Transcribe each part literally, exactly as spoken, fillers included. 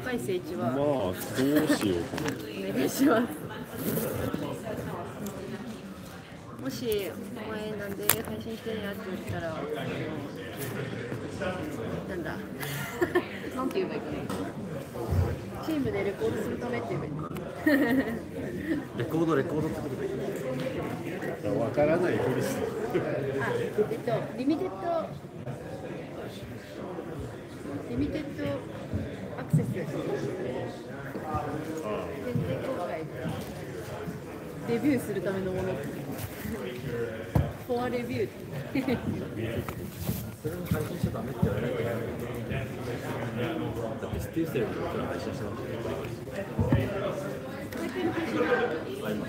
回生一はまあどうしようかな。 お願いします。もしお前なんで配信してんやって言ったら、なんだなんて言えばいいかな。チームでレコードするためって言えばいいレコードレコードってことでいい。 わからないふりして。 あ、えっとリミテッドリミテッドアクセス限定公開デビューするためのものフォアレビューそれも配信しちゃダメって言われないといけない。だってスティーセルとか配信してますあります。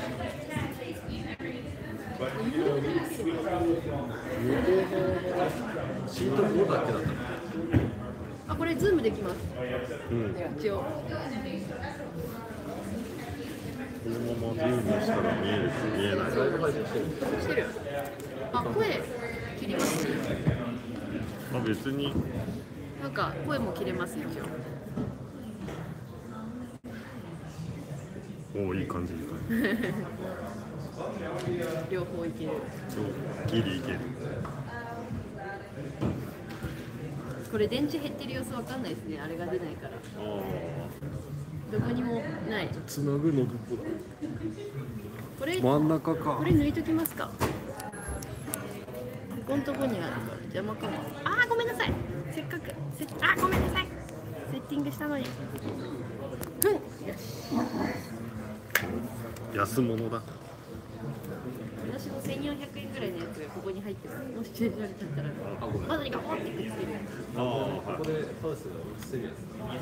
シートごだけだったの。 あ、これズームできます、 うん。 一応このままズームしたら見えるか見えない。 ライブ配信してる。 してる。あ、声切りますね。 まあ別になんか声も切れます一応。 おおいい感じいい感じ。 両方いける。 ギリいける。 これ電池減ってる様子わかんないですね。あれが出ないから。 あどこにもない。 あつなぐのどこだ。 これ真ん中かこれ抜いときますか。ここのとこにあるから邪魔かも。あーごめんなさい。せっかくせあーごめんなさい。セッティングしたのに。ふん。よし。 安物だ。 私もせんよんひゃくえんぐらいのやつがここに入ってます。もし切れられちゃったら、 あ、ごめん。 まだにガポンってくっつける。 ああはここでハウスが映せるやつ。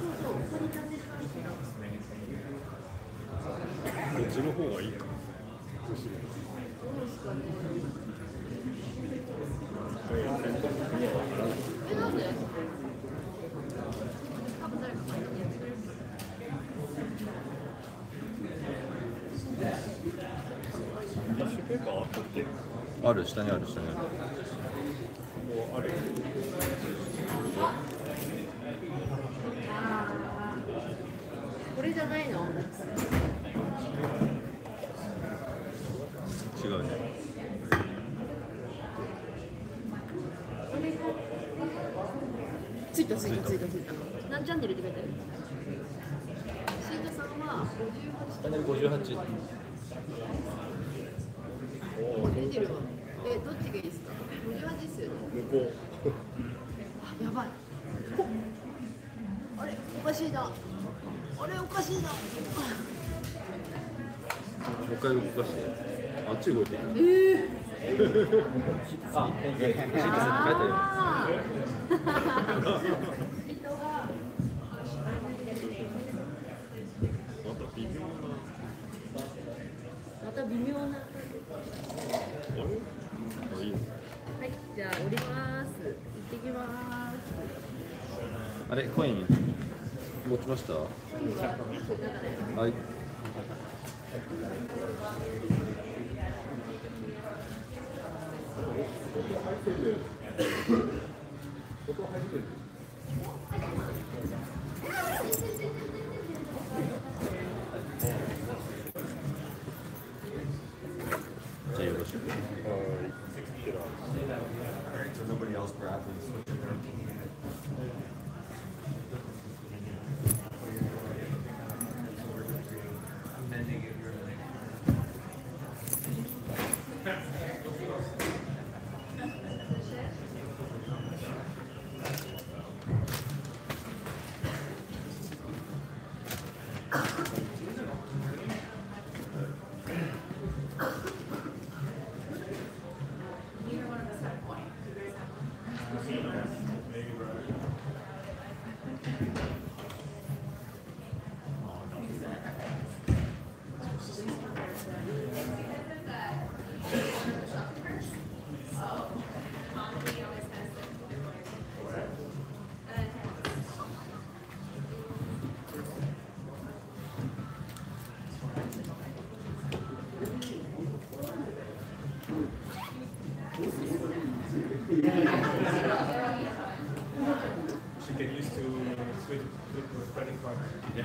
い。こっちの方がいいか。 え、なんで？多分誰か書いてやってくれる。 ティッシュペーパーあったっけ？ ある、下にある、下にある。 もうある。 これじゃないの？ 違うね。 ついたついたついたついた。何チャンネルって書いてある？シートさんはチャンネルごじゅうはち。 出てるわ。え、どっちがいいですか？ごじゅうはちですよね。 向こあ、やばい。ほあれ、おかしいな。あれ、おかしいな。 もう一回動かして。あっち動いてる。 えー、 あ、シートセット書いてああーう。また微妙な。 また微妙な。 あれ？あいい。 はい、じゃあ降ります。行ってきます。 あれ、コイン持ちました？はい。じゃあよろしく。Nobody else grabbed and switched it there. she get used to switch with credit card.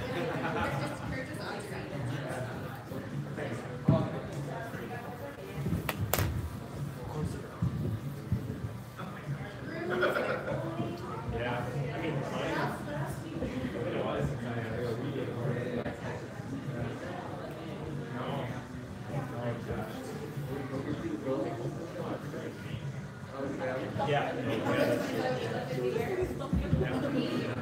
Yeah, I mean, mine, it was kind of really hard. No, no, gosh. Yeah, yeah, that's true. Yeah.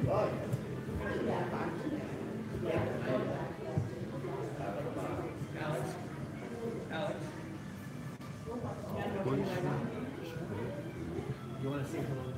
You want to say hello?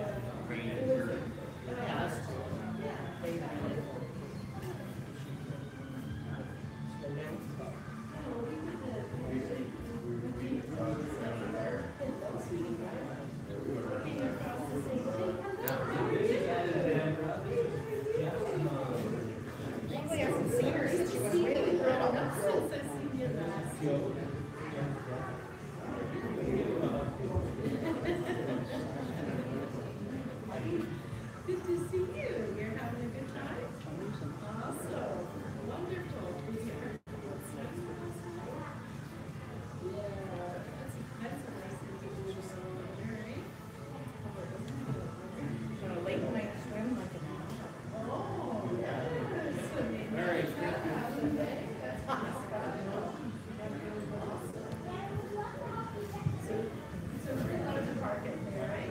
Good to see you. You're having a good time? Awesome. Wonderful. Yeah. That's a nice individual song, right? A late night swim like an Oh, yes. So, so we're going to park it there, right?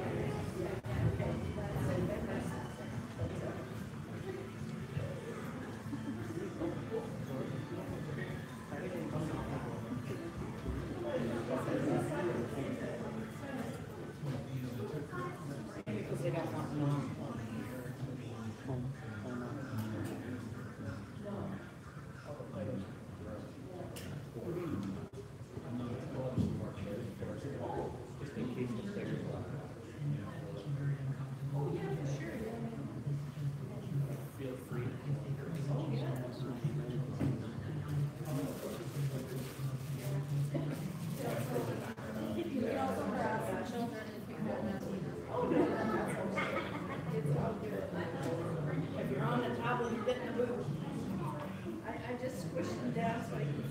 because they don't want long. Just in case it's there. Oh, yeah, for sure. Feel free. Oh, yeah. You can also grab children if you want to. Oh, no, it's all good. If you're on the top, you get in the boot. I, I just squished them down so I can.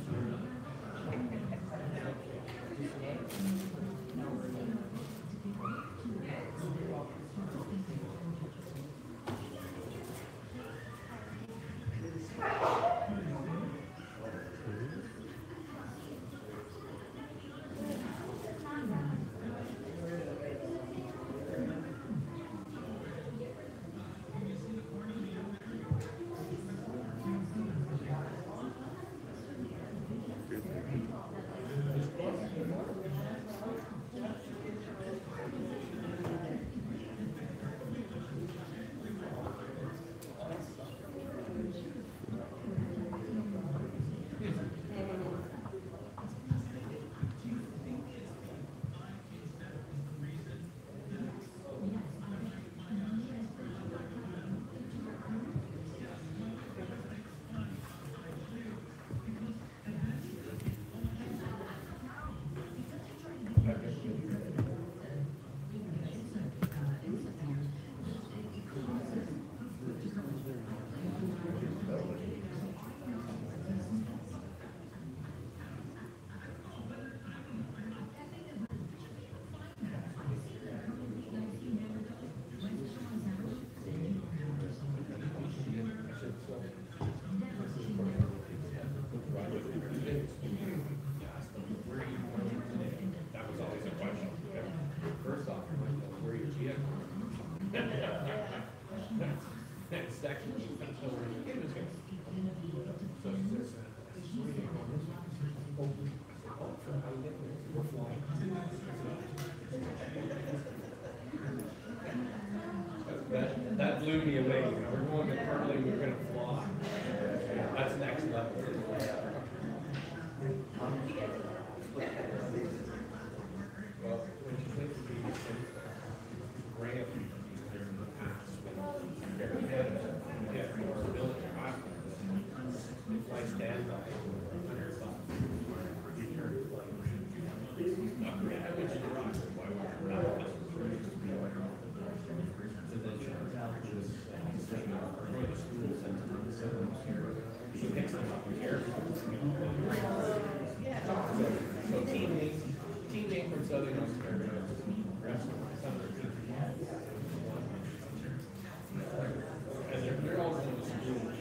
That was always a question. First off, you're like, well, where are your G F? Next section, you don't know where your kid is going. So there's a- We're flying. That, that blew me away. You know, we're going to Curly, we're gonna fly. That's next level. Well, when you think of these ramp there in the past, when they're ahead of, we get more ability to hospitals, they fly standby for a hundred bucks. Return flight. Not great. I wish you rock, why would you not? So then Charles Allen was, uh, saying, uh, going to school, sent them to the seven here. She picks them up here. So teammates, teammate from Southern Ontario, rest of my summer. And they're, they're all going to school.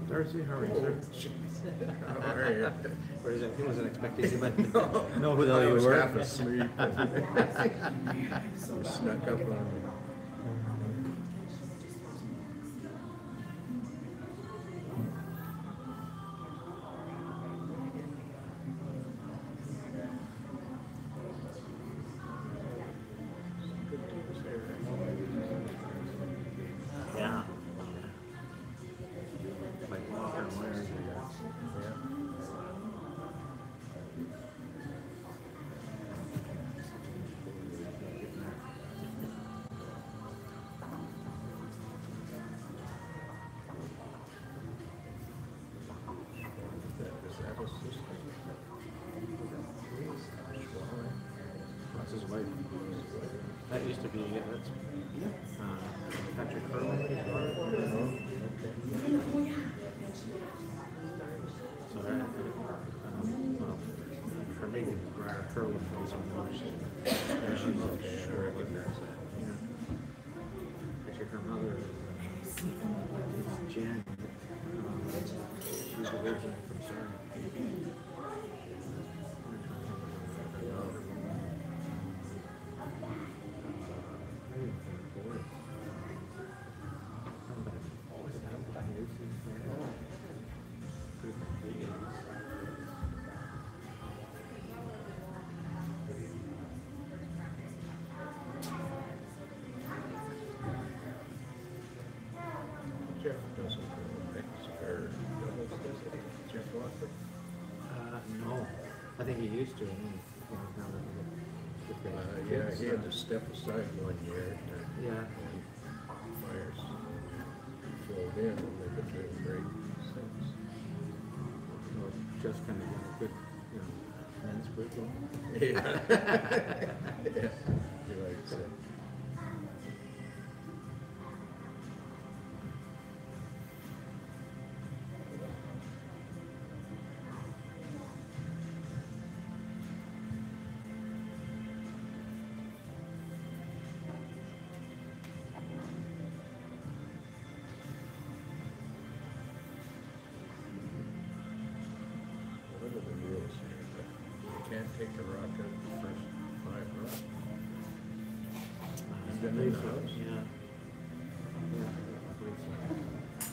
Darcy, how are you, sir? How are you? What is it? He wasn't expecting you, but No, know who the I hell you was were. half asleep. Snuck up on me. Yeah. Like Walker and Myers, Yeah. That was that was just That's his wife. That used to be, yeah, that's uh, Patrick Curley. So that, um, well, her name is Briar Curley from some Marsh. Yeah, she's okay. I recognize that. Yeah. Actually, her mother is uh, Jan. Um, she's originally from Surrey. Jeff doesn't go mix or doubles, does he? Jeff Walker. Uh, no, I think he used to. I mean, you know, now that he gets Uh, the yeah, kids, he had uh, to step aside one year. and Yeah. Myers filled in and they've been doing great since. Well, just kind of got a good, you know, men's group going. Yeah. Yeah, he likes it. What are the rules here? But you can't take a rock out the first five rocks. Uh, You've been in the house? Yeah. Yeah, I believe so.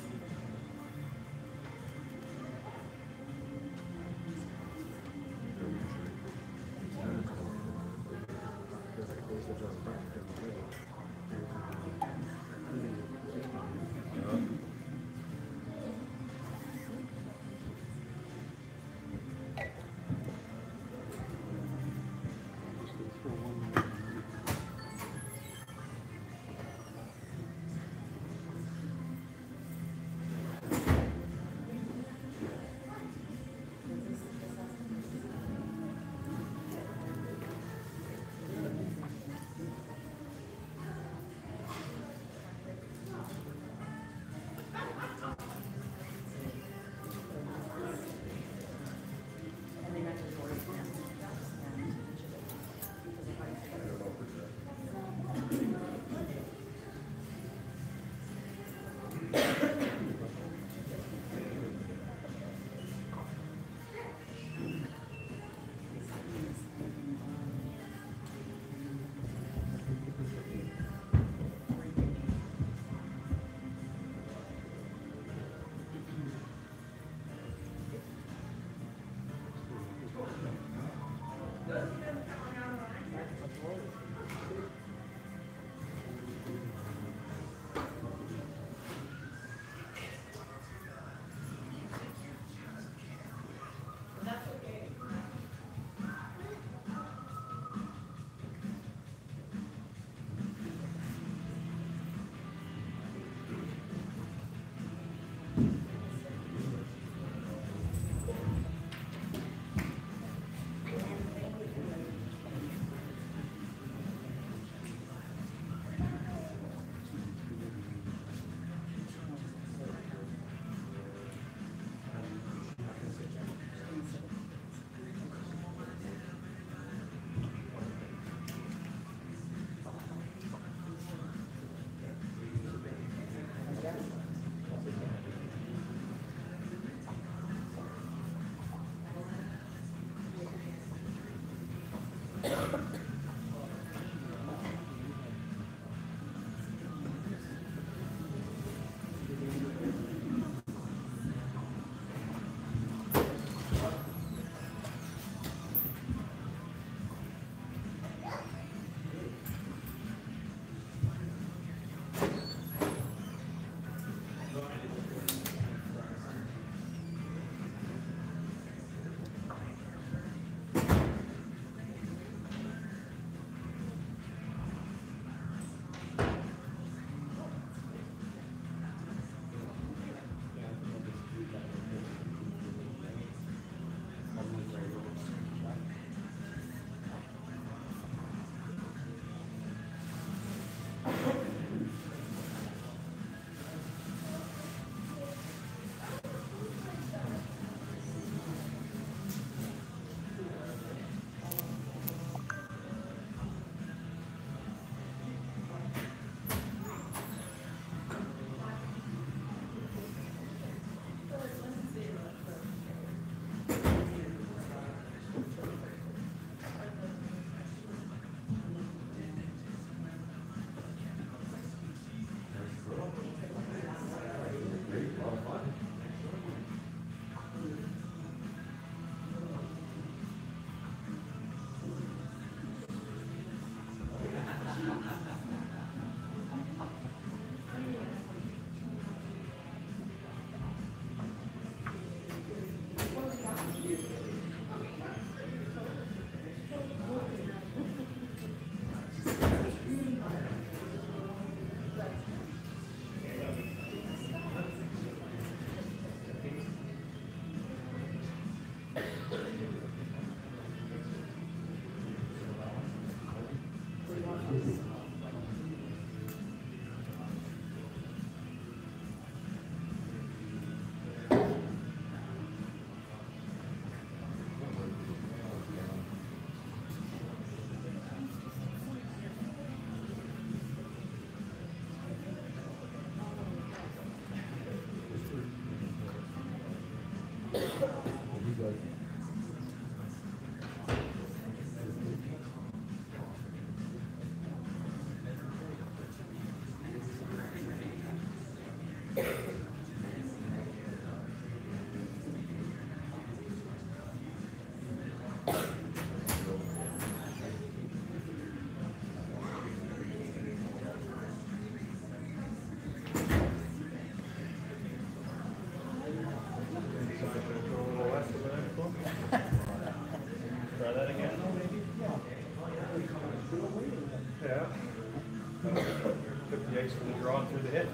gracefully drawn through the hip.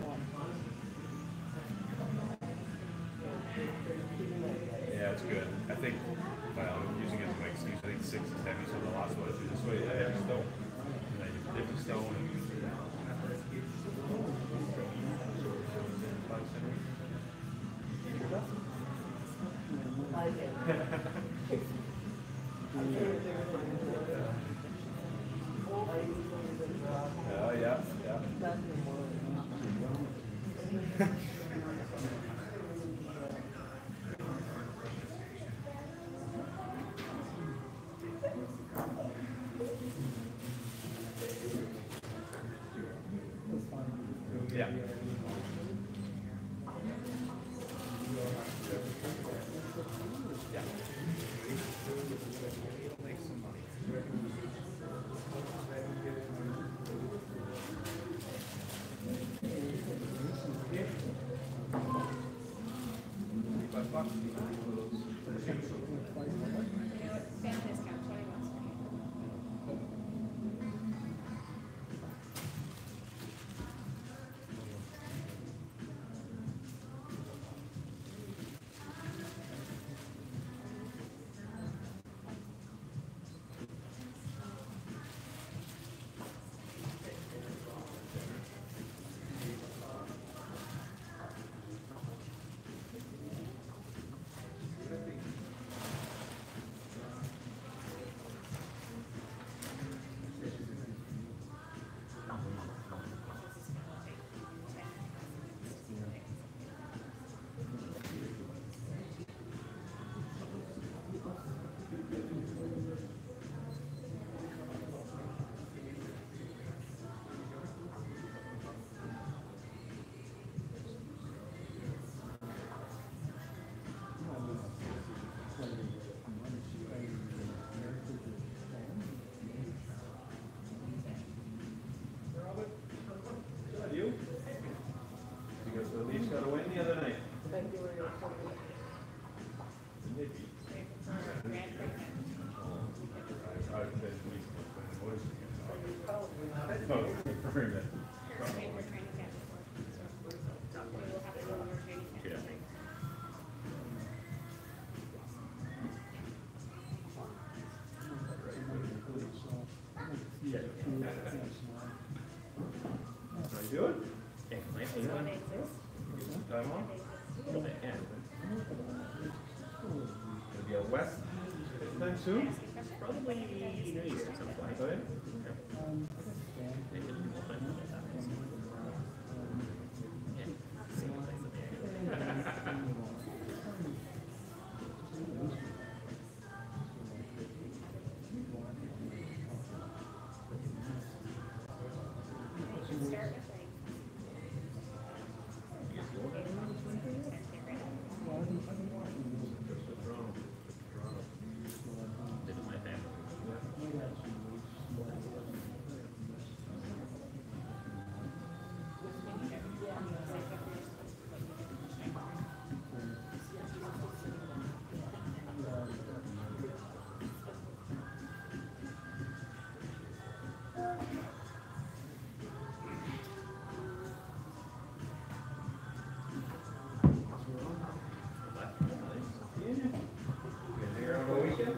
Yeah, it's good. I think, well, I'm using it as my excuse. I think six is heavy, so the last one is this way, a heavy stone. And then you dip the stone and Oh, yeah, yeah. Yeah. Yeah. Make some money. Five bucks. Family discount, twenty bucks. You? You guys at least got a win the other night. Maybe. I've been weeks when the boys again. Oh, very good. Yeah. How you doing? Get some time off? Gonna be out west anytime soon? Probably east at some point. Oh, yeah? Visit my family. Here on the weekend?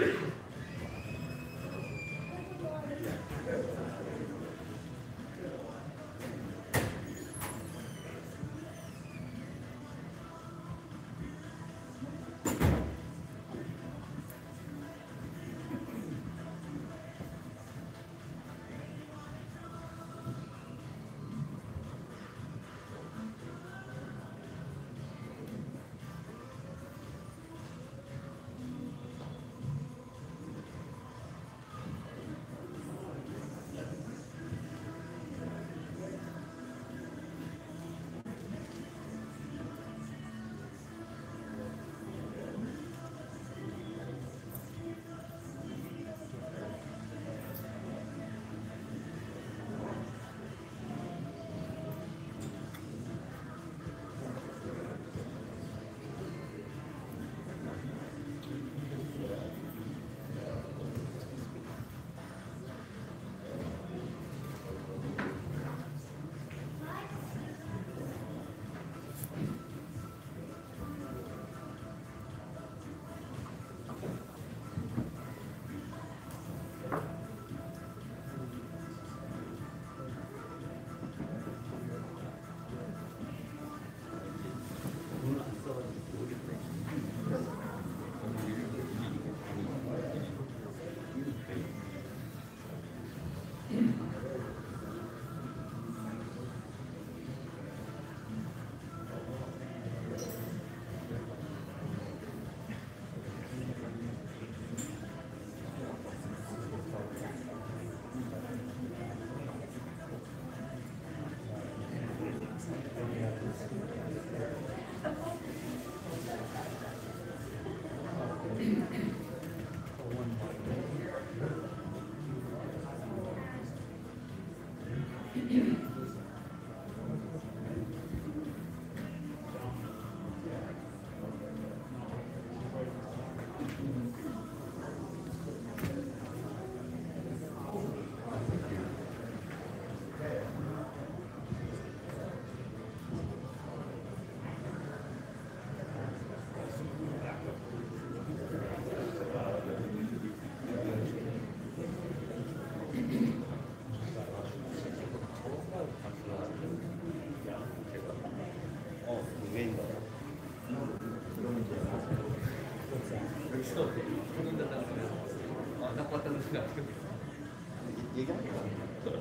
You got it.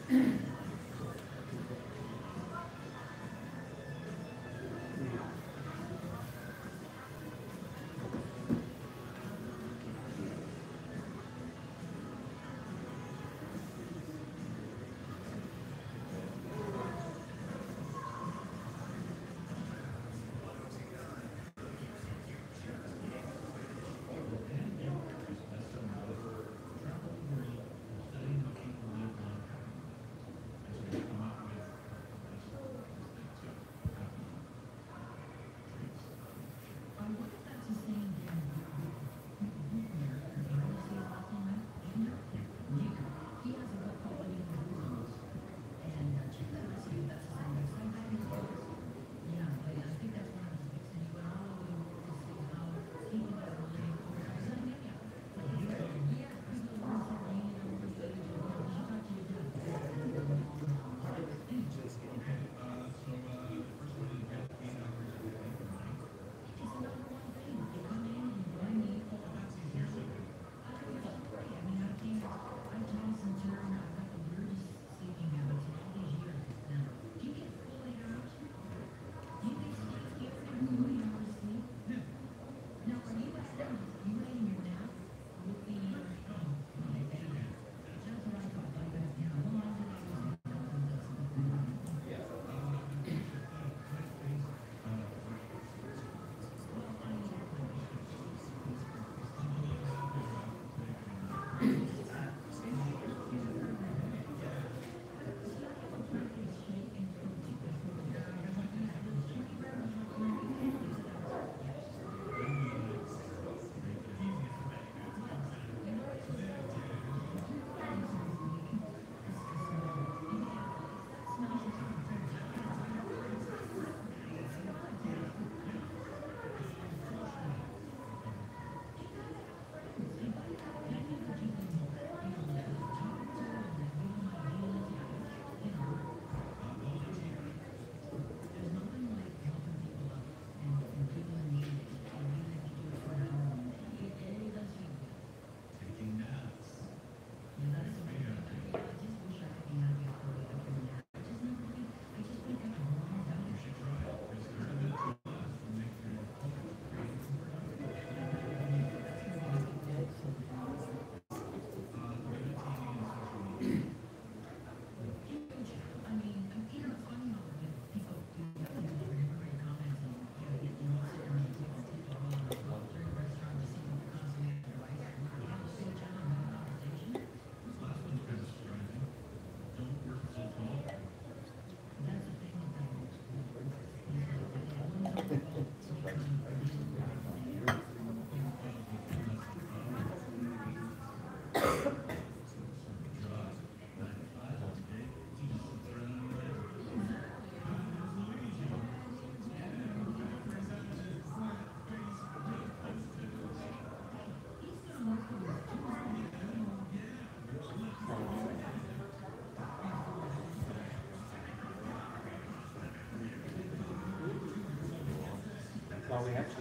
Well, we actually,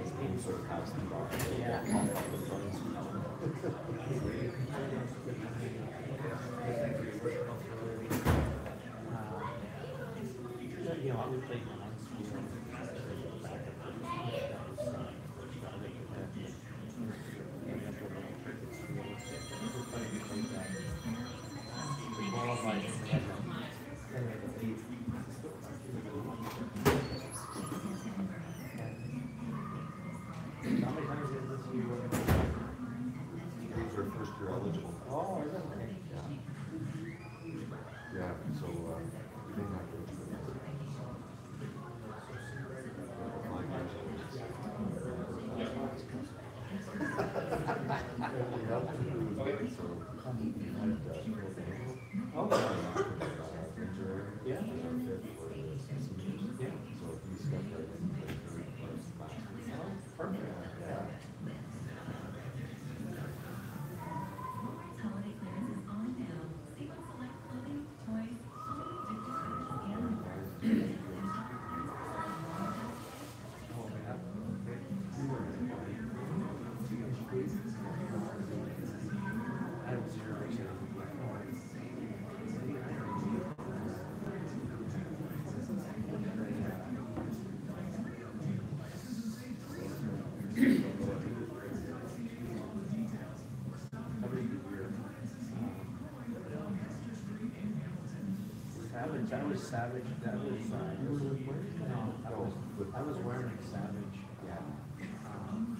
Sort of house and bar. Yeah. These are first year eligible. Oh, is it? Yeah, so, uh, we didn't have to. Five years old. We helped to do it, so, we had, uh, Oh, injury. yeah. Fit for the seniors. Yeah. So he stepped right in and played three first classes. Perfect. Yeah. Holiday clearance is on now. See what select clothing, toys, home, gift cards, and I have zero percent. Every year. Savage, I was savage, that was, uh, no, I was, I was wearing savage. Yeah. Um,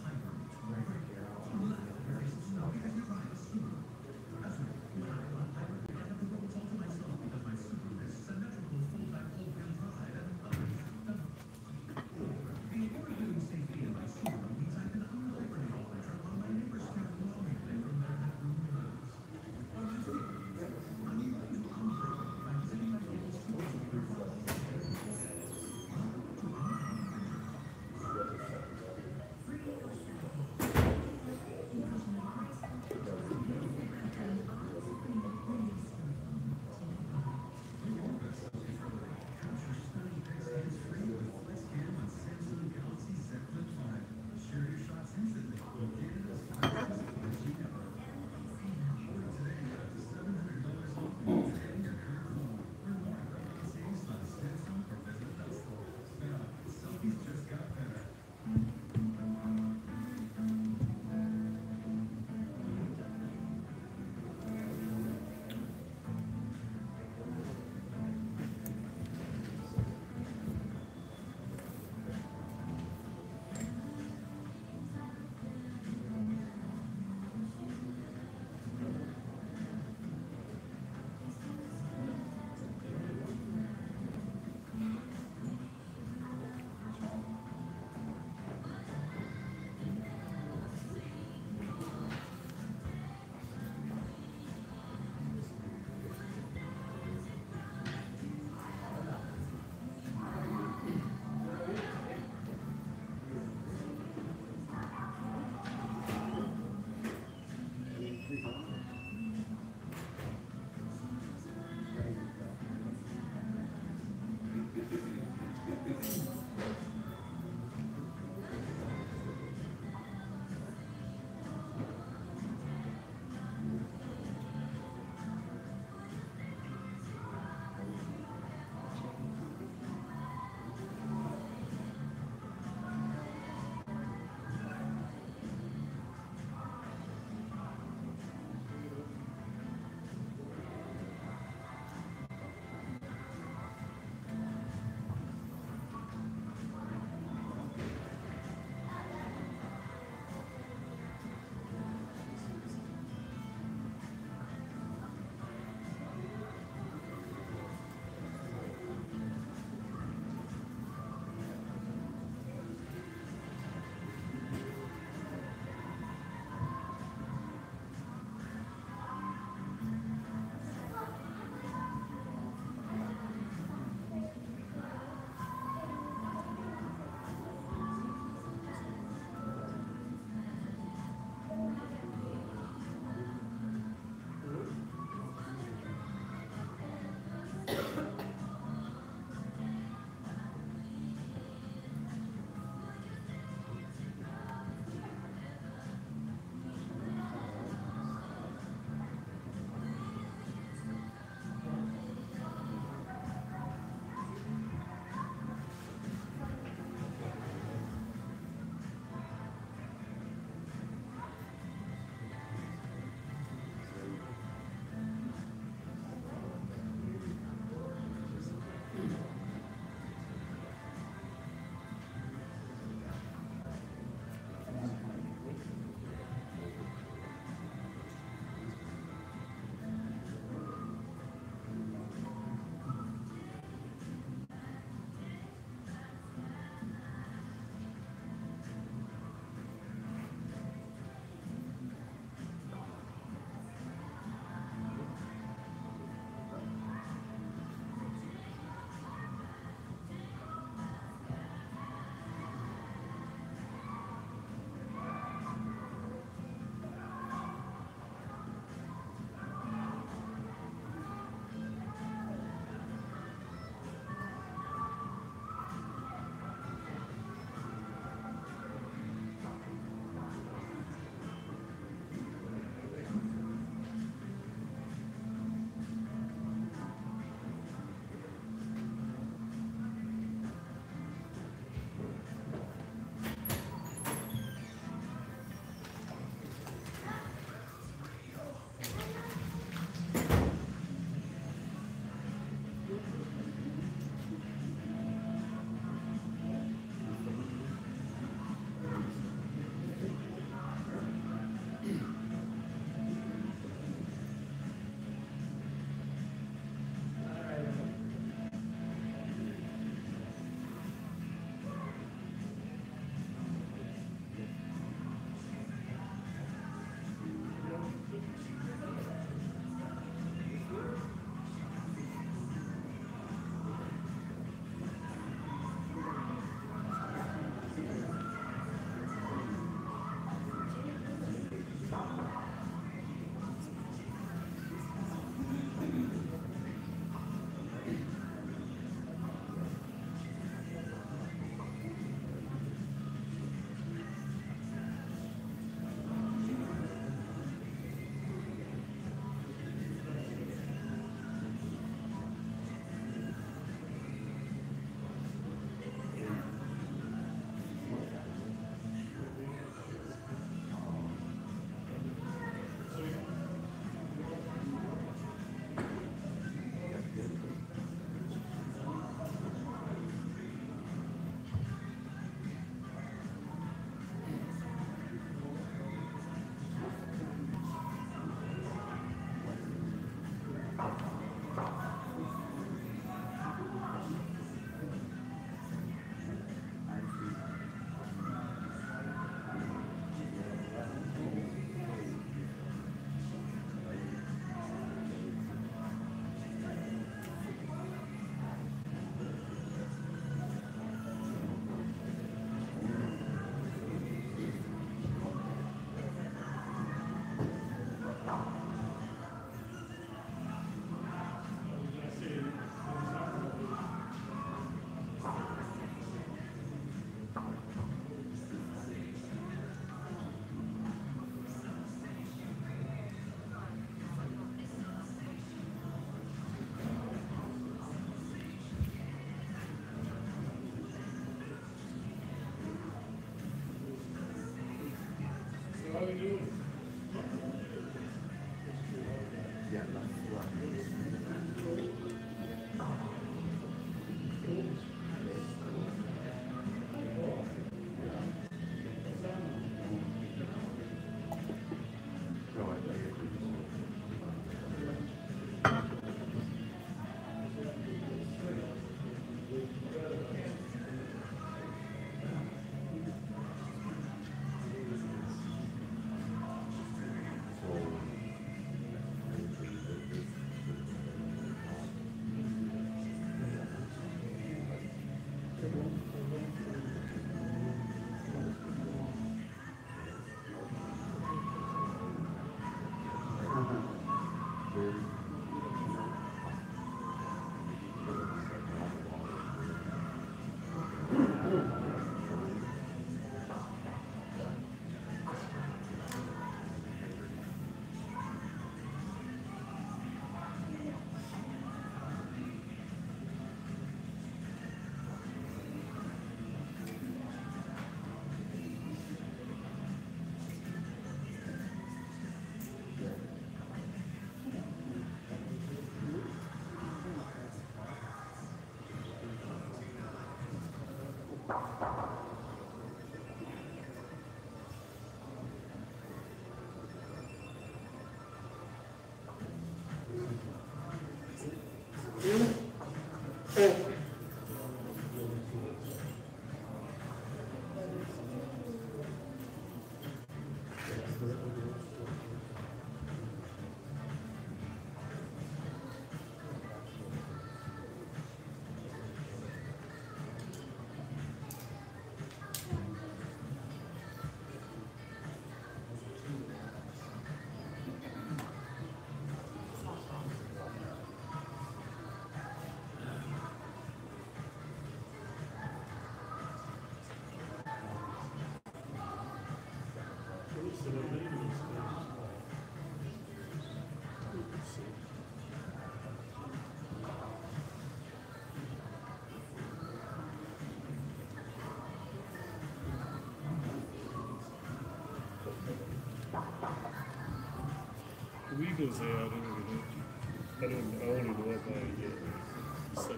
We go say I don't know. I don't I only know what I get. So,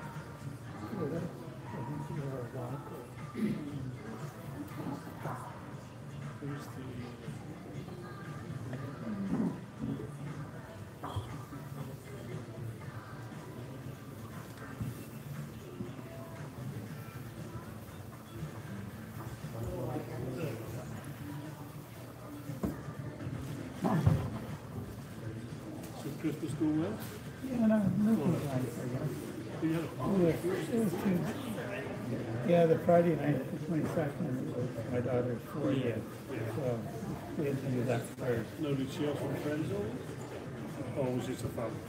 who's the Christmas go well? Yeah, no, nothing like You had a Oh, yeah, it was Tuesday. Yeah, the Friday night, the twenty-second, was my daughter's fortieth, so we had to do that first. No, did she have some friends over? Or was it a family?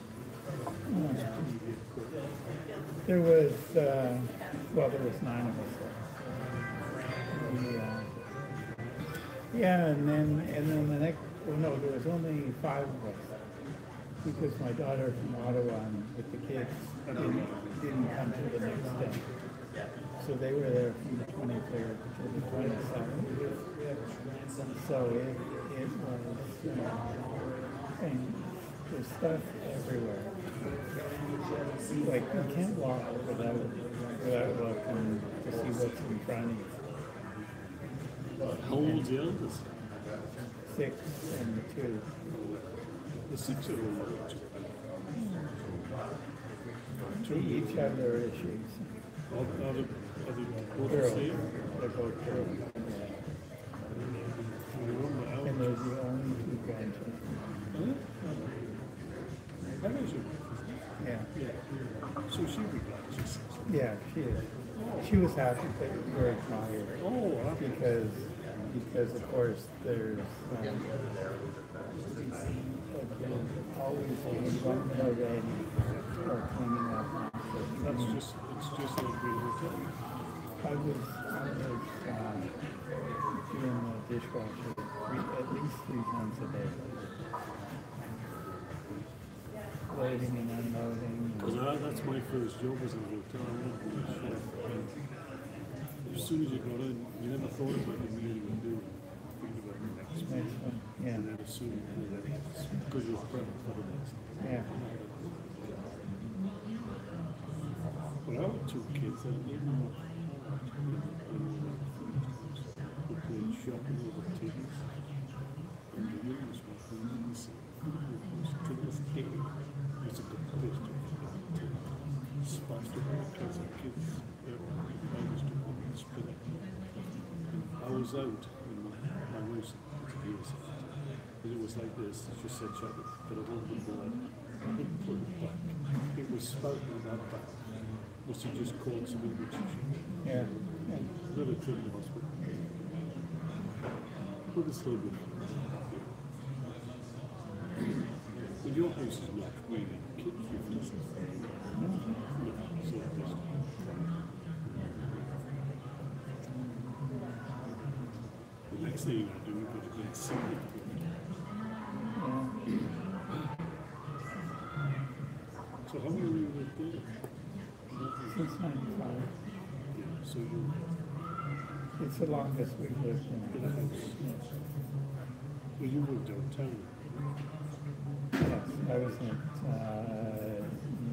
There was, uh, well, there was nine of us there. We, uh, yeah, and then, and then the next, well, no, there was only five of us. Because my daughter from Ottawa and with the kids didn't, didn't come to the next day. So they were there from the twenty-third to the twenty-seventh. So it, it was, uh, and there's stuff everywhere. Like you can't walk without, without looking to see what's in front of you. How old's the eldest? Six and two. The six year old. They each have their issues. Are, are the, are they both the Girls. same? They're both girls. Yeah. And those are the only two grandchildren. Huh? That is your Yeah. Yeah. So she'll be glad she's six. Yeah, she is. She was happy but very tired. Oh, wow. Because, because of course there's um, always being running already or cleaning up. That's just, it's just like being hotel. I was, I was um, doing the dishwasher three, at least three times a day. Loading and unloading. Because that's my first job as a hotel. I wanted to be a chef. And as soon as you got in, you never thought about it, you really would do. Think about it. Next one, yeah, And then assume that it's because you're pregnant for the next. yeah. When I had two kids, I didn't know. We played shopping over T Vs. And the youngest one, who was to this day, was a good place to spice the whole kids and kids. I used to go and spin it. I was out in my, my wife's years. And it was like this, she said, shut it, but I won't be bored. I couldn't put it back. It was spouting that back. Was she just called something which she Yeah, yeah. never took the hospital. But it's still good. But your house is not really kid-free, is it? No, so it is. The next thing you gotta do, you've got to get seated. So how many were you with there? Since ninety-five. Yeah, so you It's the longest we've lived in in a it. house. Well, you were downtown. Yes, I was at, uh,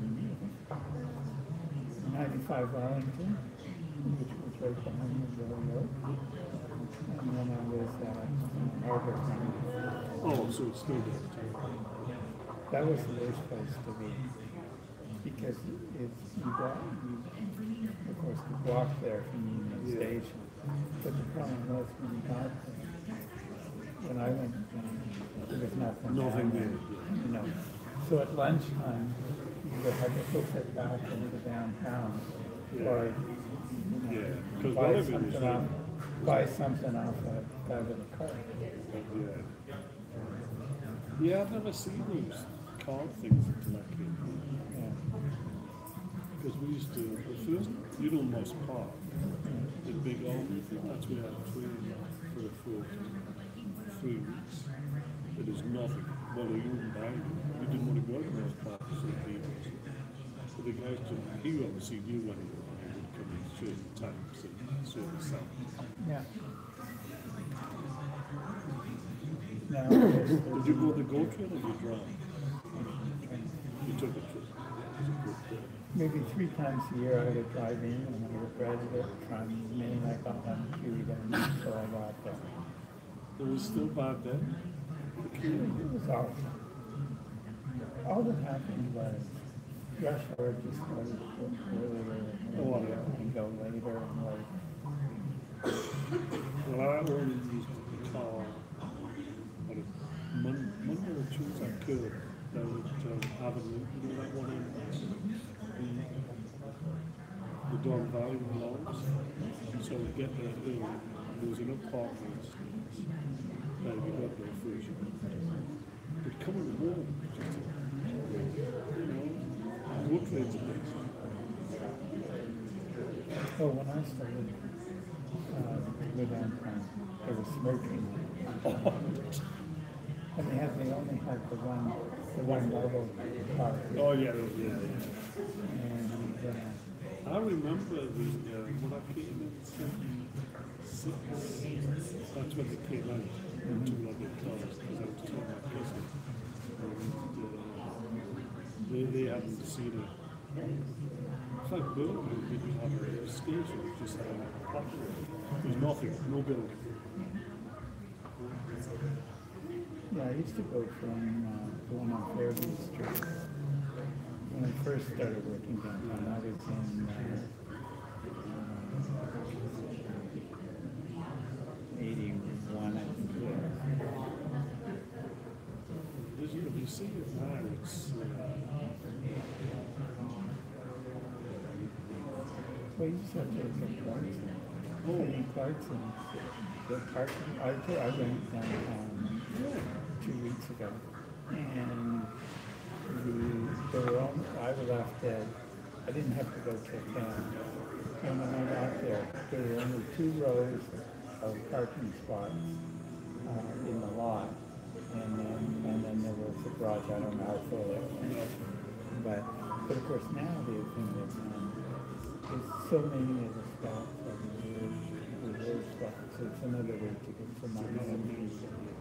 ninety-five Wellington, which was right behind the road. And then I was at Harbor Town. Oh, so it's still downtown. That was the worst place to be. Because it's, you walk, you, of course, you walk there from Union Yeah. Station. But the problem was when you got there, when I went, there was nothing. Nothing down there, yeah. You know, so at lunchtime, you would have to hook it back into downtown. Yeah. Or, you know, Yeah, 'cause buy whatever it is, something you- off, buy something off a guy with a car. Yeah. Yeah, I've never seen those card things until I came here. Yeah. Because we used to, the first, you know, Moss Park, the big army thing, that's where I trained for the first three weeks. It is nothing. Well, you wouldn't buy it. You didn't want to go to Moss Park to see people. So the guys took, he obviously knew when he would come in certain times and certain sounds. Yeah. Now, there's- Did you go to the GO train or you drive? You took a trip. It was a good trip. maybe three times a year I would drive in and I would rent it from Maine. I got one queue then, so I got that. It was still bad then. The queue. It was awesome. All that happened was rush hour just started to go earlier Oh, and, yeah. and go later and like, Well, I always used to call on a Mon- Monday or Tuesday I could down at um, Avenue, you know that one in the, the Don Valley belongs. So we get there early, there was enough parking space that we got there first. But coming home, just, you know, what trains are next? oh, when I started uh, to go downtown, there was smoking. And they had, they only had the one, the one level car. Oh, yeah, yeah, yeah. And, uh, I remember the, uh, when I came in seventy-six, that's when they came out, the two lovely cars, because I was telling my cousin. And uh, they, they hadn't seen it. It's like Birmingham didn't have a station, just had a platform. There's nothing, no building. yeah, I used to go from, uh, the one on Fairview Street. When I first started working downtown, I was in, uh, eighty-one, I think it was. There's, if you see it now, it's, uh, Well, you just have to look at Clarkson. Oh. I mean, Clarkson, the parking, I, I went downtown two weeks ago, and the, there were only, I left at, I didn't have to go till ten. And when I got there, there were only two rows of parking spots, uh, in the lot. And then, and then there was a garage, I don't know how full it was. But, but of course now the thing that's, um, there's so many of the spots that we, we those spots, so it's another way to get from my home.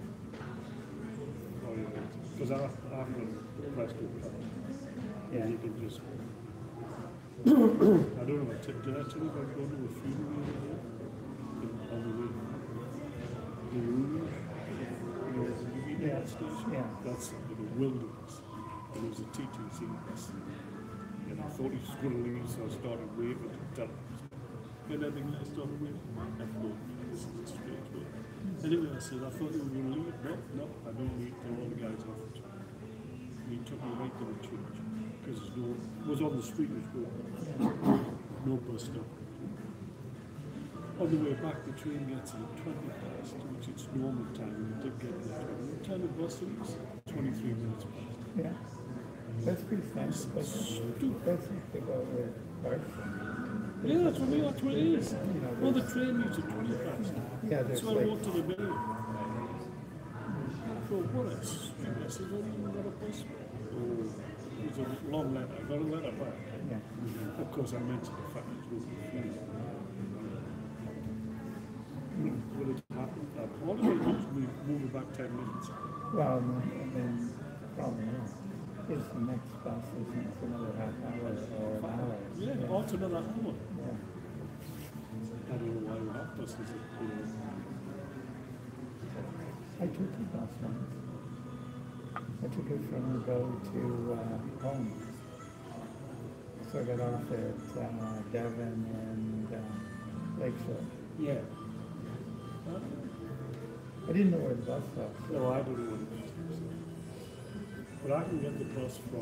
Oh, yeah, because I, I'm impressed with that. Yeah. You can just, I don't know, did I tell you about going to a funeral the other day? In- on the way, the Rouge, you know, the meeting Yeah, station? yeah. That's in the wilderness, and there was a teaching sequence. And I thought he was going to leave, so I started waving to tell him. And I think I started waving. I thought, this is a strange way. Anyway, I said, I thought you were going to leave. No, no, I don't leave till all the guys off the church. And he took me right to the church. Because it no, was on the street, was good. No bus stop. On the way back, the train gets at twenty past, which it's normal time. We did get there. What time the bus leaves? twenty-three minutes past. Yeah. That's pretty fast. That's stupid. That's if they go with Barson. Yeah, that's what, we, that's what it is. You know, Well, the train leaves at twenty past. Yeah, So there's I like, walked to the bay. I thought, what a stupid. I said, I don't even got a bus. Oh, it was a long letter. I got a letter back. yeah. Of course, I mentioned the fact it was free. Will it happen? Uh, all it is we move it back ten minutes. Well, and then problem is, is the next bus isn't for another half hour or an hour. Yeah, all to another hour. Yeah. I don't know why we have buses. That, you know, I took the bus once. I took it from go to uh, home. So I got off at uh, Devon and uh, Lakeshore. yeah. Huh? I didn't know where the bus was. No, I don't know what it is. But I can get the bus from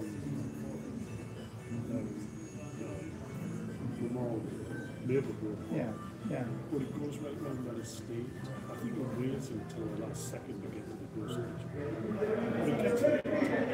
um, Lamar, Liverpool. Yeah, yeah. But it goes right round that estate. I think it waits until the last second to get to the bus station. But it gets there.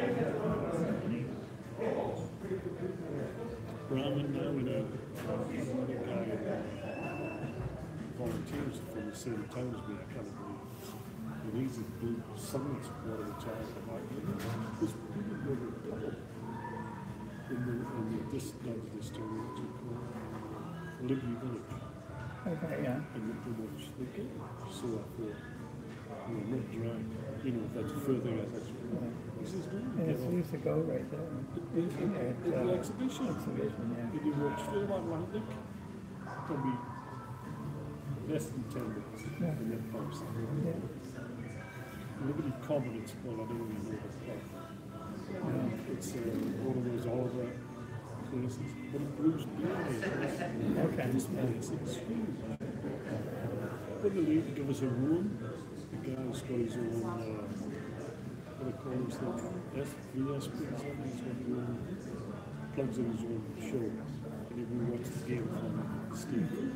Brahmin now, you know, another guy uh, volunteers from the same town as me, I can't believe. And he's a blue summits water the child of my There's people go to the pub in the, in the this, not the distillery, what's it called? Liberty Village. Okay, yeah. And the much they get. So I thought, you know, not dry. You know, if that's further as that's he says, no, And get it's off. used to go right there. In, in, At, in uh, the exhibition. Exhibition, yeah. And you walk straight about Atlantic, probably less than ten minutes, Yeah. and then bumps. Yeah. Liberty Common, it's called, I don't even know what it's called. It's uh, one of those Oliver places, but it Bruce Beer. Okay. This place, it's huge. But they give us a room. The guy's got his own, uh, what they call his thing, S V S P or something. He's got his own, plugs in his own show. And he will watch the game from the stage.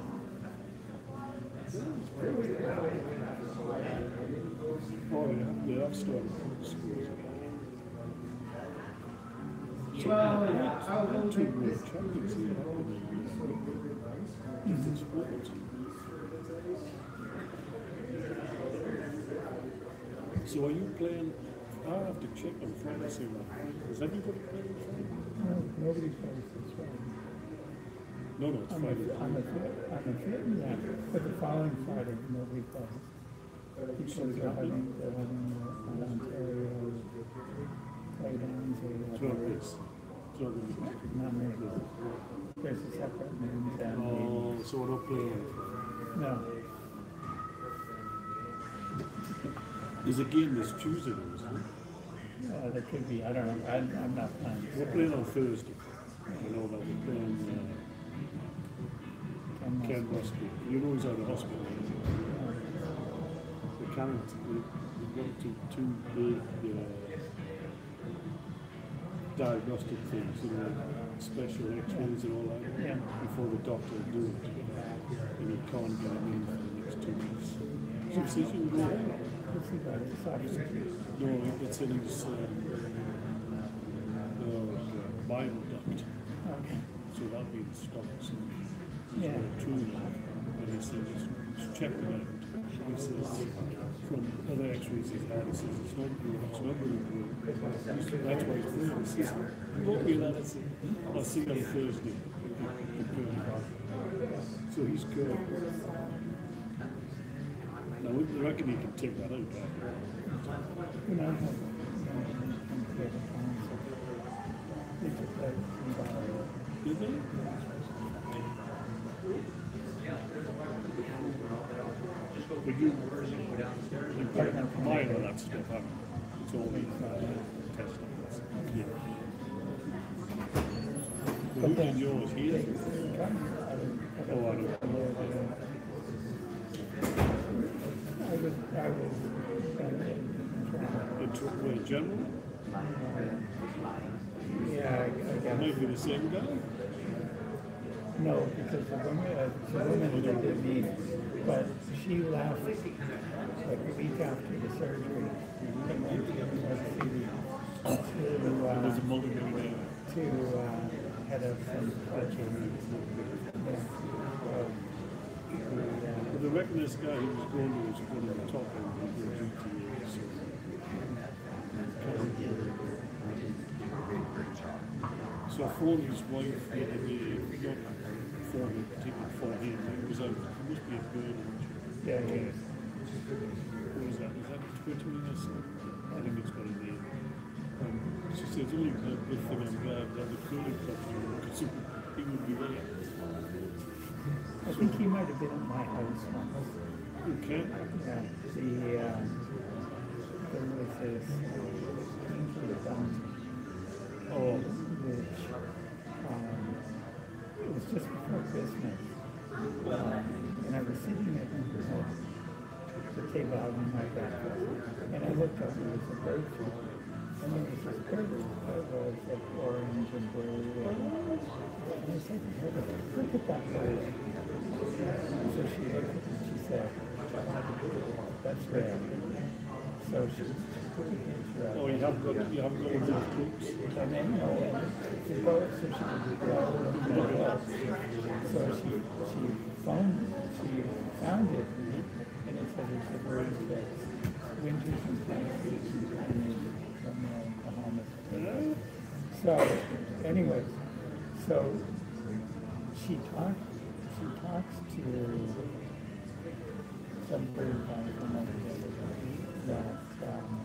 Oh yeah, yeah, I've started schools. So I went to World Champions here in different sports. So are you playing? I have to check on Friday. See, is everybody playing on Friday? No, nobody plays this Friday. No, no, it's On Friday. the, on the, fifth- on the fifth, yeah, but the following Friday, nobody plays. Because they're having, they're having uh, an Ontario playdowns or It's not whatever. this. It's not going to be. Not me. There's a separate men's and Oh, so we're not playing on Friday. the, no, There's a game this Tuesday, though, isn't it? uh, there could be, I don't know, I, I'm not playing. We're playing on Thursday. I know that we're playing uh, Ken Ken Musgrave. Musgrave. You know he's out of hospital. We can't, we, we got to two big uh, diagnostic things, you know, special x-rays and all that, Yeah. before the doctor will do it. And he can't get him in for the next two weeks. So he says, you know, What's he got, it's oxygen. no, it's in his um, uh, bile duct. Okay, So that'll be the stock. So he's Yeah. got two now. And he says, just check it out. He says, from other x-rays he's had, he says, it's not good, it's not really good. He said, that's why he's doing it. He says, look me that, I said, I'll see you on Thursday. So he's good. I would reckon you can take that out. You know, have, you know, they took that from the- Did they? But you, you can't mine all that stuff up. It's all these uh, testaments. Yeah. But who did yours here? Oh, I don't. I was, I was, The tr- what, in general? yeah, I, I guess. Maybe the same guy? No, because the woman, uh, the woman that did me, but she left like a week after the surgery and went to University to, Was uh, it multi-million? to, uh, head up some surgery. Yeah. So, But the, I reckon this guy who was going to was one of the top of the G T A. So. So Foley's wife, yeah, the, not Foley, taking Foley, it was out, it must be a bird. yeah, yeah. What is that? Is that a Twitter or something? I think it's got a name. Um, she says, only good good thing I'm glad that the curling club because he would be there. I think he might have been at my house once. Okay. Yeah, the, uh, there was this painting done, Oh, which, um, it was just before Christmas. Um, and I was sitting at the, the table having my breakfast, and I looked up and there was a bird feeder. And there was this bird that was like orange and blue. And, and I said to her, look at that bird. So she looked at it and she said, that's red. So she took a picture of oh, you it. haven't got, you haven't got one of those clips? And then, no, and she wrote so she could go and look it up. So she, she found, she found it, and it said it's a bird that's winters and places from the Bahamas. So, anyways, so she talked, she talks to some bird guy from over there that, um,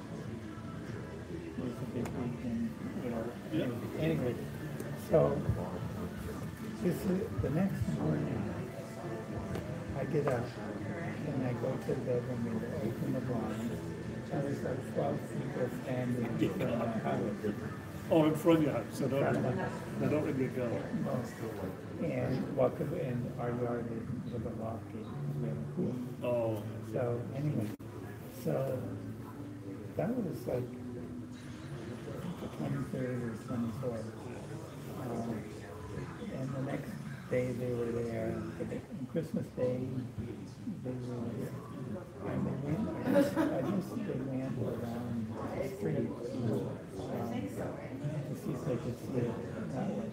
was a big weekend, you know. Yeah. Anyway, so this is the next morning. I get up and I go to the bedroom and open the blinds. And there's like twelve people standing in front of my house. Oh, in front of your house, so In front of my don't, house. they don't let you go. And walk in our yard is with a lock gate. We have a pool. Oh, So anyway, so that was like the twenty-third or twenty-fourth. Um, and the next day they were there, but they, on Christmas Day, they were there. And they went, I just, I just they went around the street um, to see if they could see it that way.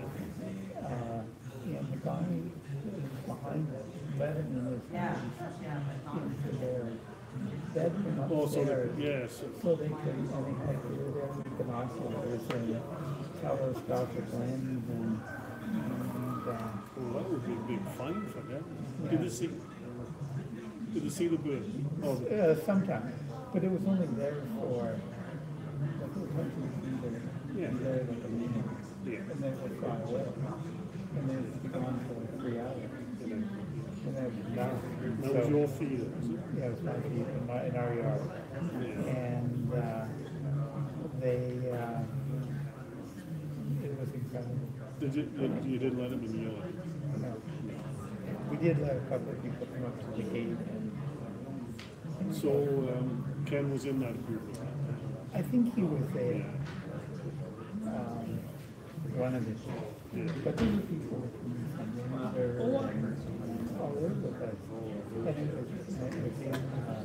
Uh, and the guy behind it led him in his hands into their bedroom oh, so, upstairs. the- yes, So they could, I think like they were there with binoculars and telescopic lens and, and uh, well, that would be a big fine for them. Did they see, did they see the bird? Oh, the- uh, sometimes, but it was only there for, like it was only either, Yeah. there like a minute, Yeah. and then it would fly away. And then it'd be gone for like three hours. And then it was gone. that So- was your feeder, was it? Yeah, it was my feet in, my, in our yard. And uh, they, uh, it was incredible. Did you, you, you didn't let him in the yard? No. We did let a couple of people come up to the gate and So, um, Ken was in that group, right? I think he was a, um, one of the two. Yeah. But there were people from Windsor and all over the place. And it was, it was in, uh,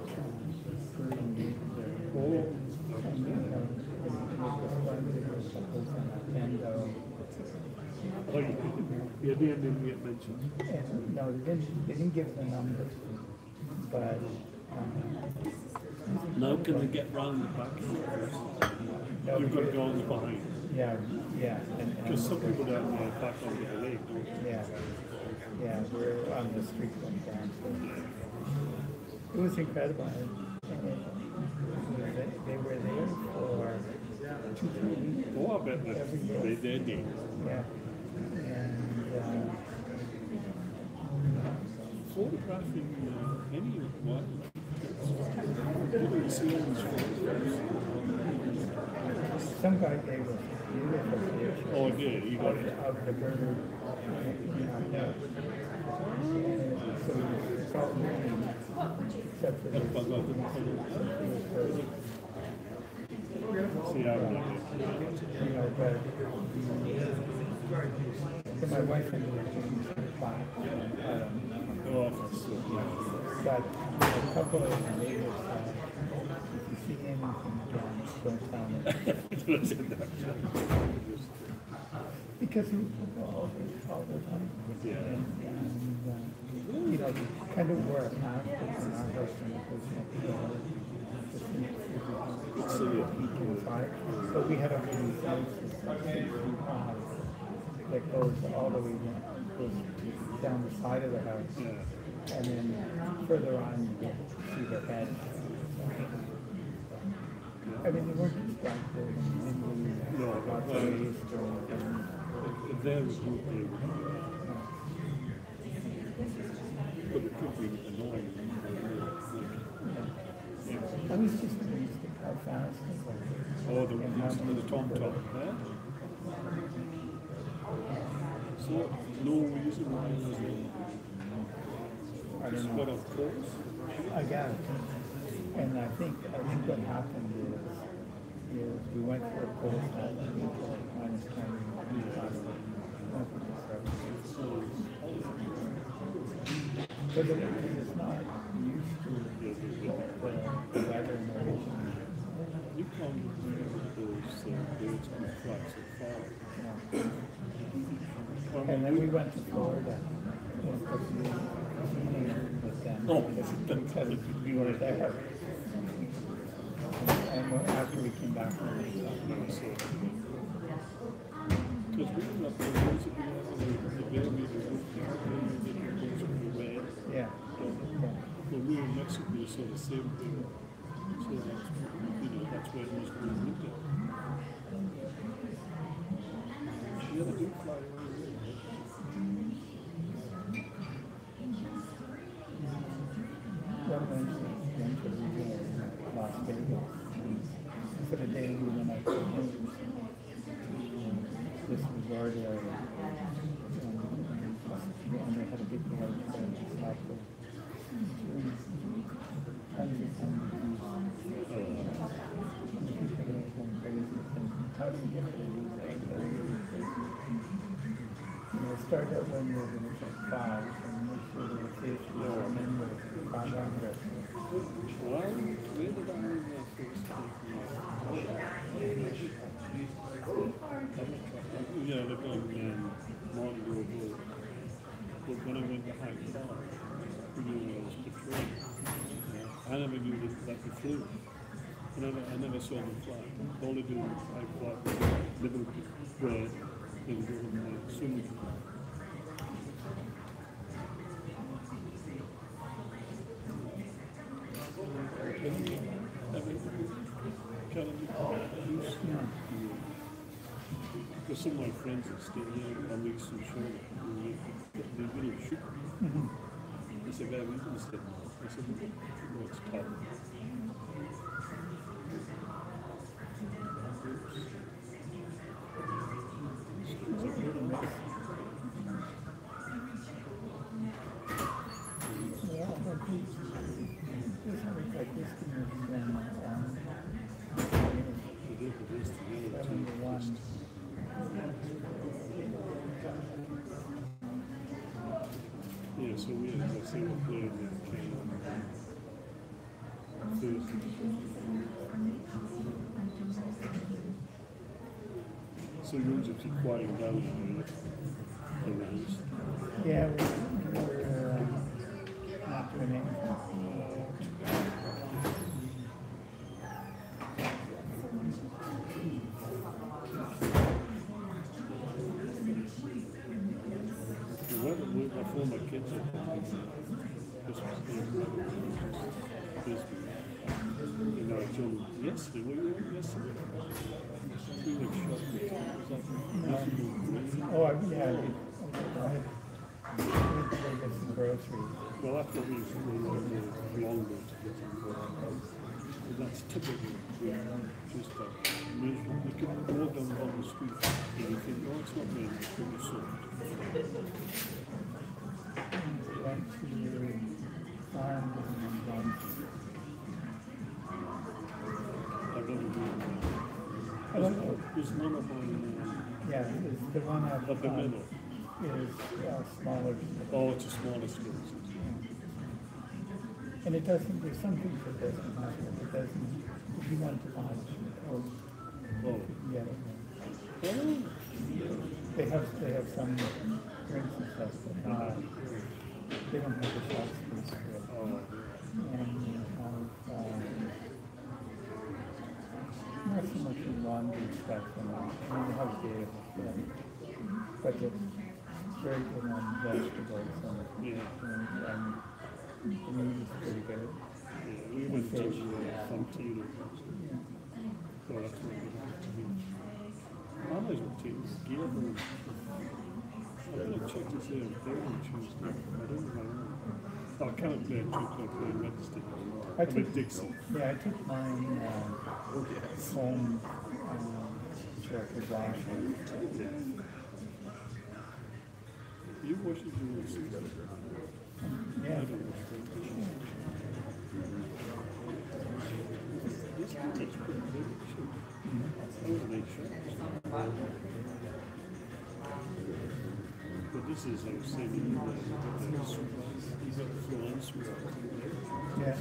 Green. Oh, And, you know, it was fun, there was couples and, uh, oh, you, your name didn't get mentioned. and, no, they didn't, they didn't give the numbers, but, um, Now can they get round the back? no, You've got guns behind. yeah, yeah. and- and- Because some people down there back on the lake, don't they? Yeah, yeah, we're on the street going down, so. it was incredible. And it, they, they were there for two, three weeks. Oh, I bet that Every they day. did. Yeah. And uh, Photographing uh, any what? You don't see all these photographs. some guy gave us a beautiful picture Oh, yeah, you got of, it. of the bird. You know, so it's all green, except for That's this, what I didn't this bird. see how it is. You know, but so my wife ended up doing some fun. Um, Oh, that's so good. but a couple of the neighbors said, if you see anything again, don't tell me. Because we go all the, all the time. Yeah. And, and uh, you know, kind of where I'm at, and our husband was Good to see you. inside. So we had a really nice uh, that goes all the way down, goes down the side of the house. Yeah. And then further on, you get to see the head. I mean, they weren't distracted. No, Lots well, of ways to- There was good there. But it could be annoying. I was just amazed at how fast it was. Oh, the, And how the, many the tom people- tom, huh? So, no reason why it was I just don't got know. off course. I guess. And I think, I think what happened is, is we went for a cold snap, minus twenty, but the wind is not used to the, the weather in the region. You come with those uh, birds and flights of fire. Yeah. And then we went to Florida. And of course, we were with them Oh. because, because we were there. And when- after we came back, we were So, because we were up there, those that we had, the baby, the roof, the birds were red. yeah. When we were in Mexico, we saw the same thing. So that's, you know, that's where it was when we lived there. Yeah, they do fly around here. One went to, went to uh, Las Vegas. And for the day we went out to dinner. This resort area. And, and they had a big party there. It's like the tons and tons of people. People were going crazy. And how do you get to these eggs? You know, it started out when we were like five, and make sure there were fish, you know, and then we were five hundred. Well, where did I leave my first time? Yeah, they've got um, Monroe Road. But when I went to Hyde Park, we knew I was patrolling. Yeah, I never knew that, that they flew. I never, I never saw them fly. All they do is I fought little red and go in the swimming pool. Because some of my friends that stay here on weeks and short, they really shoot. I said, guy, we can stay. I said, no, it's tough. It's a little mess. Yeah, but he, this was like this thing was then, um, It is, it is together seven too. to one. Yeah, so we had, let's say, we're playing that game on Thursday. So yours is quieting down in the, the race. Yeah, we, we were, um, not doing anything. The weather, we- before my kids are This was the Bisbee. And I told him yesterday, were you there yesterday? He was shopping. Oh, I- yeah, I did. I had, I went to go get some groceries. Well, after we we were longer to get on board. And that's typical. Just a miserable. You can walk down on the street and you think, oh, it's not me, it's really soft. Went to farm and um, I've never been there. I don't know. There's none of them Yeah, it's the one at up the um, middle. is uh, smaller. Oh, it's a smaller store. And it doesn't, there's some things that doesn't have it, it doesn't, if you want to buy it, or Oh. yeah. Oh. They have, they have some drinks and stuff, but uh, they don't have the shop space for it. Oh. And you have, uh, not so much laundry stuff, and uh, I mean, they have data, but, but it's very good on vegetables and, Yeah. and, and the meat is pretty good. Yeah, we went to uh, Fontino. So that's where we went to be. I always went to Gilbert. I'm going to check to see if they're on Tuesday. I don't know. I can't play two o'clock on Wednesday. I I'm took, at Dixon. yeah, I took mine uh, home um, so I could wash it. You wash it yourself? Yeah. I don't wash it. This one takes pretty good. That was an eight shot. But this is, I was saying, you know, you got Florence with Yeah.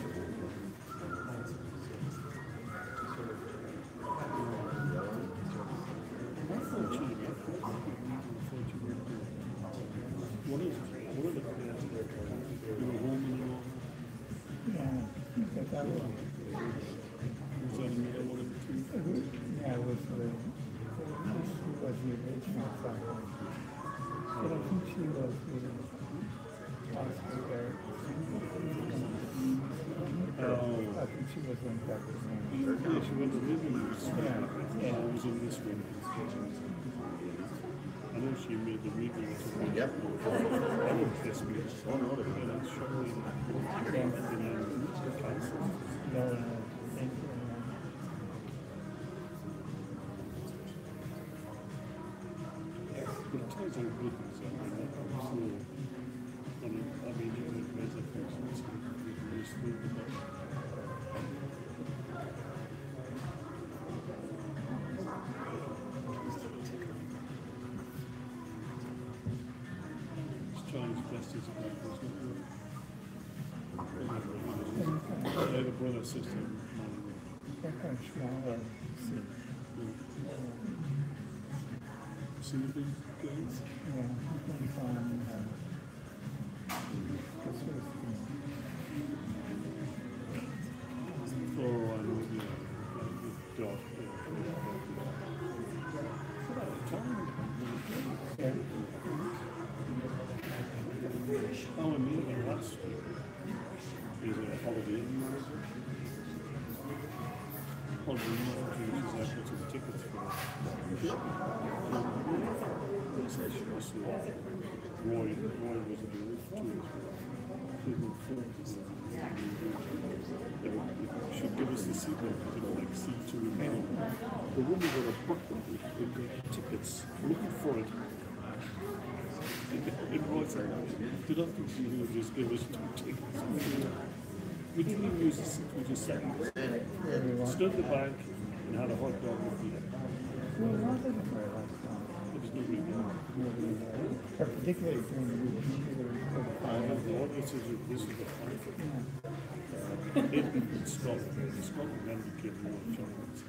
unfortunately, unfortunately, one of the, one of the players, you were home and you were, Yeah. But that was, was that another one of the two? yeah, it was the, she was the original soccer. But I think she was the Oscar there. Oh. I think she was in that. Yeah, she went to Rivers. Yeah. Yeah, I was in this one. I know she made the review to me. Yep. I don't kiss me. Oh, no, they're going to show me the council. No, no, thank you. But it tells how good these are. I mean, absolutely. I mean, I mean, even with reservations, we still the best. He's trying his best as a man, it's not good. I have a brother, sister. They're kind of smaller. See the big guys? Yeah, you can find, uh, this was the, Oh, I know, yeah. The dog, yeah. yeah, Oh, and me and last week is a holiday in Morrison. Holiday in Morrison, which is actually to the tickets for. Roy, Roy was a bit too people they should give us the seat, you know, like seat to remain. The woman got a bucket with the tickets, looking for it. It was, did not think she would just give us two tickets. We didn't even use the seat, we just sat, stood at the bank and had a hot dog with me. well, not that it's very last time. There was nobody there. Or particularly during the week, either for the I final. have the audience is this is the final. Yeah. It in Scotland, Scotland then became more Chinese.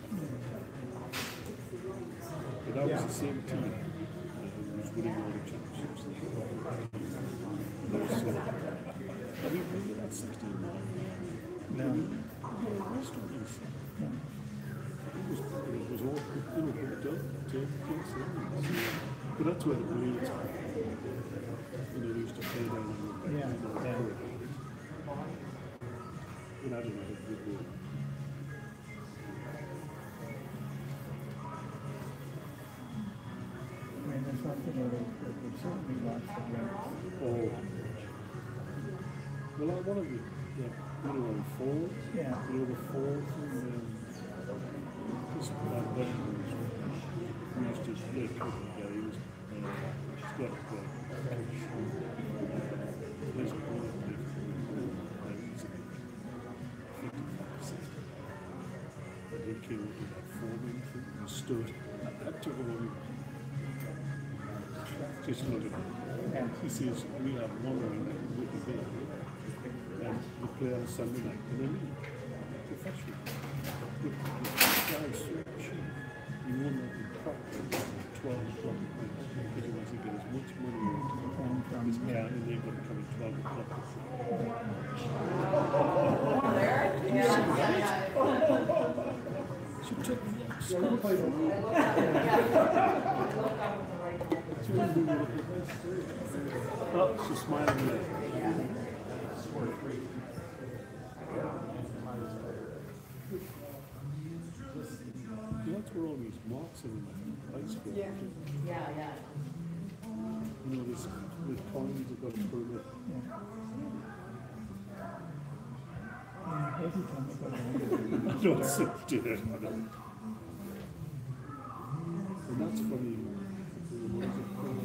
But that was the same team who was winning all the championships. That was so, I mean, maybe that's sixteen now. No. The rest of these, No. it was, it was all, you know, hooked up to things. But that's where the blades are. You know, they used to play down in the Yeah, you know, yeah. corridor. Copenhagen had a good goal. I mean, there's something that we, that we certainly lost the drinks. Oh. Well, I wanted to, yeah, you know, on four, Yeah. you know, the fourth, and then just my buddy was, we used to play cricket together. He was, uh, he's got a coach. He's a player, and he's a fifty-five, sixty. But he came up with about four minutes and stood. That took him on. Just look at him. Yeah. He says, we have one ring with the bill. And we play on Sunday night in the league. Professional. The guy is so cheap. You won that in practice at twelve o'clock at night. Because he wants to get as much money out of his account and they've got to come at twelve o'clock. She took me out. School by the way. Oh, she's smiling there. That's where all these marks are in the ice cream. Yeah, yeah. You know, this, the coins have got to put it. Yeah, every time I go down I don't sit there. And that's funny. What is it called?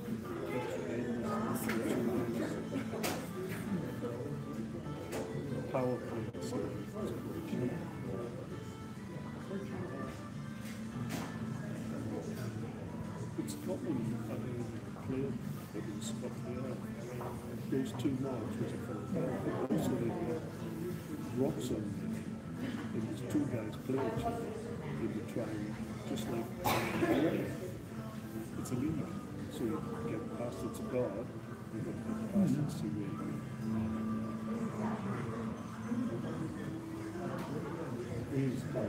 The PowerPoint. It's Scotland, I mean, played, it was Scotland. Those two marks, which are from also they got Roxon, and these two guys play each other. They were trying, just like, it's a league. So you get past it to God, you got to get past it to me. He's not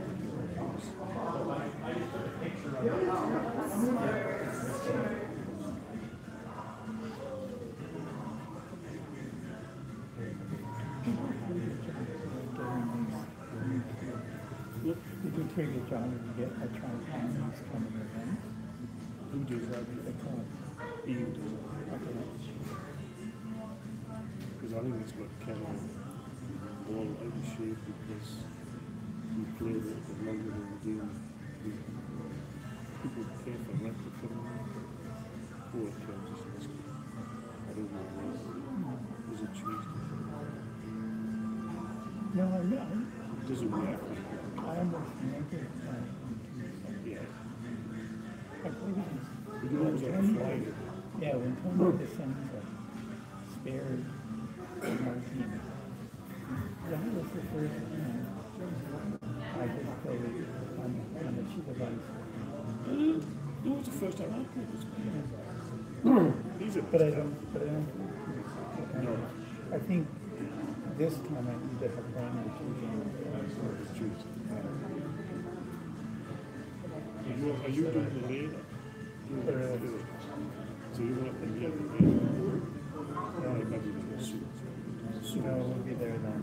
You do a pretty good job if you get a try on these kind of events. who does that? The club. Ian does it. Okay. Because I think it's got Kevin all out of shape because we played it longer than we do. We, people pay for rent to come in. Oh, it comes as I don't know what. Was it Tuesday? No, I know. Does it work? I almost make it. Uh, Yeah. I believe it's. We can always have a Friday. Yeah, when Tony descends a spared martini. That was the first time I just played on, on a sheet of ice. It was the first time I played this game. He's a But I don't, but I don't. No. I think this time I need to have one or two games. Tuesday. Are you, are you doing the later? Uh, So you want them here the later? Yeah, I got you in the suit. So we'll be there then.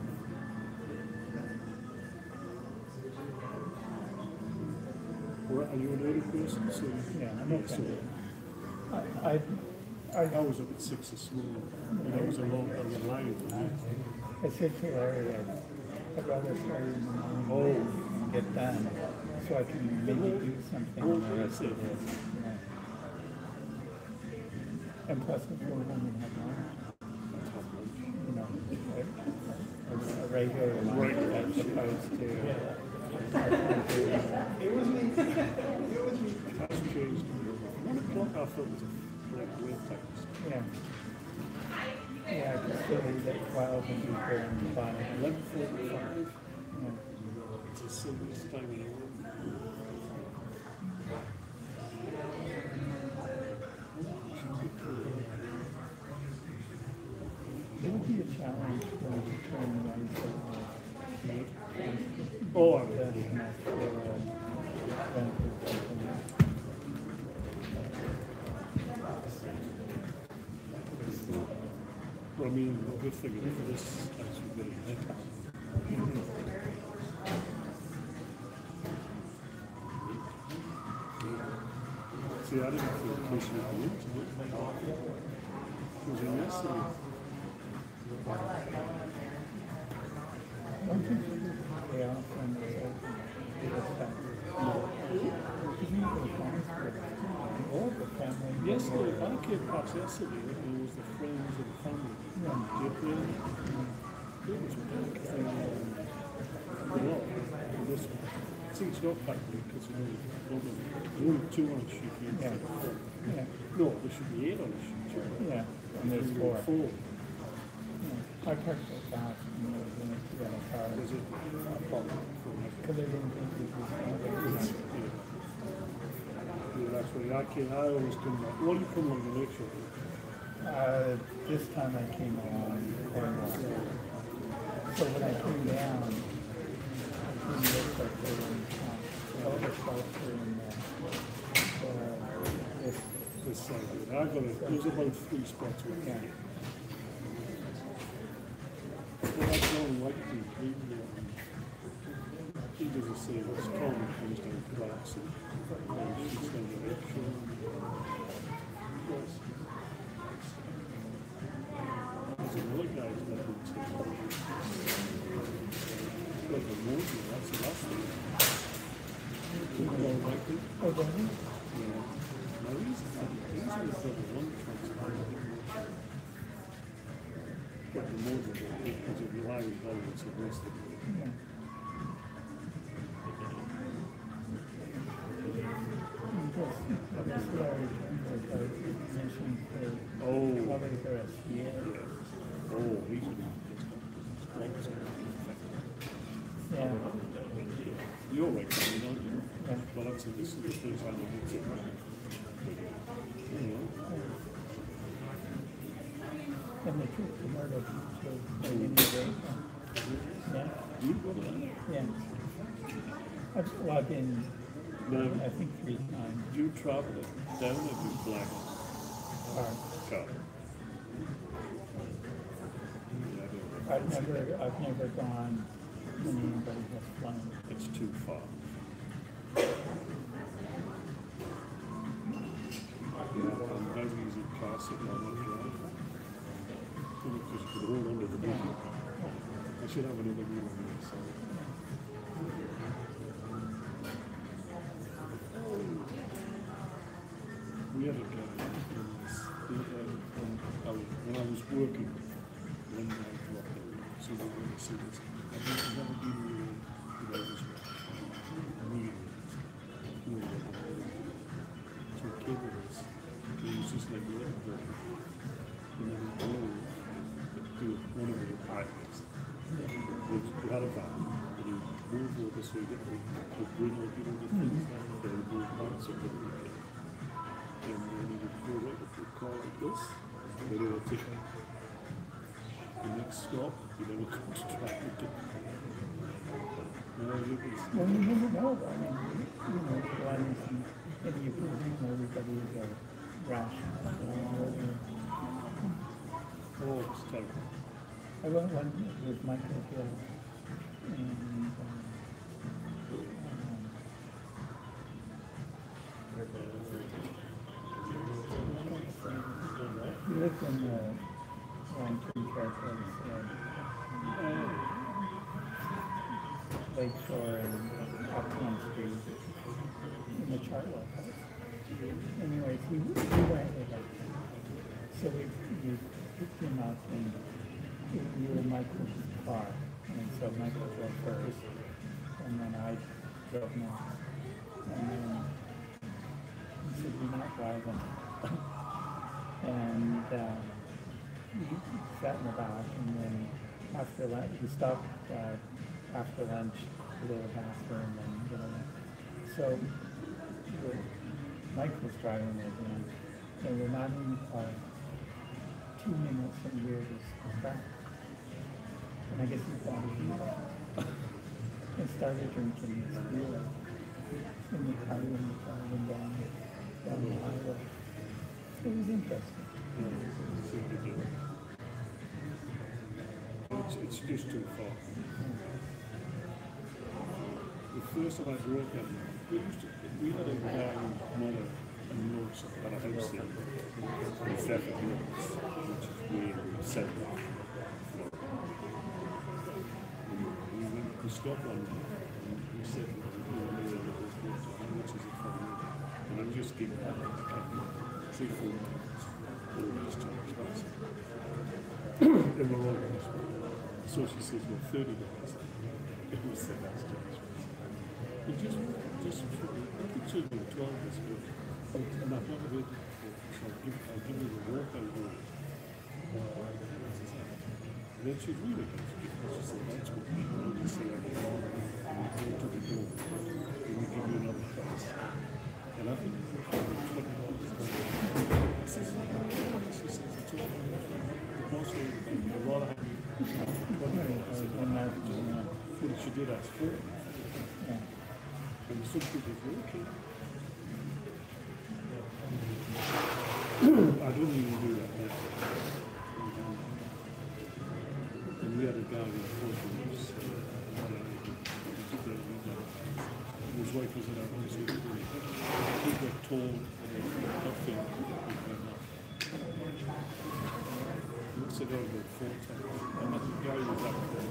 Well, are you an early person? So, Yeah, I'm yeah, okay. so I, I, I, I was up at six this morning, and I was alone, I was lying for me. I said to Larry, I'd, I'd rather start in the morning and get done, so I can maybe do something Oh, the rest of that's the it. day. Yeah. And plus, if we're going to have lunch, you know, a, a, a regular lunch as opposed to. It was me. It was me. That's changed. One o'clock I thought was a like wait times. Yeah. Yeah, I could still eat at twelve and be there in five. Eleven forty-five. Yeah. It's the silliest time in the world. It would be a challenge when you turn the ice over. Oh, I The mean, next, uh, benefits of the- I mean, the good thing is for this, as we get it. See, I didn't feel close enough to it. It was in yesterday. Don't you think they often say it's that? No. Isn't it the family? All the family. Yesterday, I came past yesterday, and it was the friends and the family. Yeah. April. It was a big thing. A lot. And this one. I think it's not quite big because it's only, only, only two on the sheet. Yeah. Yeah. No, there should be eight on the sheet. Yeah. And there's four. Four. Yeah. I parked so fast and I was in a two hour car. Was it? Because I didn't think it was going to be. Yeah, that's what I came, I always come back. Well, you come on the next one. Uh, this time I came along Cornwall. So when I came down, I didn't look like they were in town. All the shelter in there. Uh, this, This side. I got it. There's about three spots with yeah. that. Well, that's the only white thing. He, um, he doesn't say what's common. He just doesn't glass and uh, she's down the lecture. Yes. There's another guy who's got boots. Got the motor. That's the last thing. All white thing. Oh, don't you? Yeah. Now he's, he's on the double one transport. But the motor, because of the Irish balance of the rest of it. Yeah. This large mentioned for Oh. probably for us. Yeah. Oh, he's Yeah. You're right, Tommy, don't you? Yeah. Well, that's this is the first time I've been sitting around. You know, And they took the murder to in the day. Yeah. you go there? Yeah. I've logged in, Now, I think, three times. do you travel down or do you fly Or car? Yeah, I don't know. I've never, I've never gone when anybody has flown. It's too far. I'm very easy classic on that drive. Because you could roll under the boot. I should have another wheel on the side. We had a guy in this, he had, um, I was, when I was working, one night dropped it, so we went to see this. I've never never been really, you know, this really, you know, so it came with us. It was just like a little bit, and then we drove to one of the apartments. We had a van, and he moved over so he didn't, the green, you know, the things like that, and moved parts of the weekend. And then he would go right up to a car like this, and then he would take the next stop, he then would come to traffic again. And I look at Well, you never know. I mean, you know, ones and, and you presume everybody is a rational. oh, it's terrible. I went one with Michael Hill, and um, he lived in the Wellington Fairfield, uh, Lakeshore and Upland Street in the Chartwell House. Anyways, he, he went with us. So we, we picked him up and we were in Michael's car. And so Michael drove first, and then I drove next. And then he said, "You're not driving." and uh, we sat in the back, and then after lunch, we stopped uh, after lunch to go to the bathroom and you know. So the, Mike was driving with me, and we're not in the car. Two minutes and we were just back. And I guess he thought he was and started drinking this beer in the car when we were driving down, down the highway. It was interesting. It's, it's just too far. The first time I drove him, we used to, we had a guy whose mother and Lord Stafford Hills, which is where we set off. We went, we stopped on, and we said, we were near the airport, how much is it for me? And I'm just giving out, three, four times, all these charges. And we're all honest. So she says, well, thirty dollars. It was the last charge. It just, just, I think she was twelve this week. And I've never heard it before. So I'll give, I'll give you the walk I wrote. And then she's really good. She said, that's what we always say on the phone. And we go to the door. And we give you another price. And I think it's twenty dollars. I says, she says, it's all right. Also, I'd rather have you twenty dollars. Well, she did ask for it. And some people go, okay. I don't even do that now. And we had a guy in Portugal, his wife was in our house, he got told that nothing would come up. Looks like over four times, and that the guy was up there.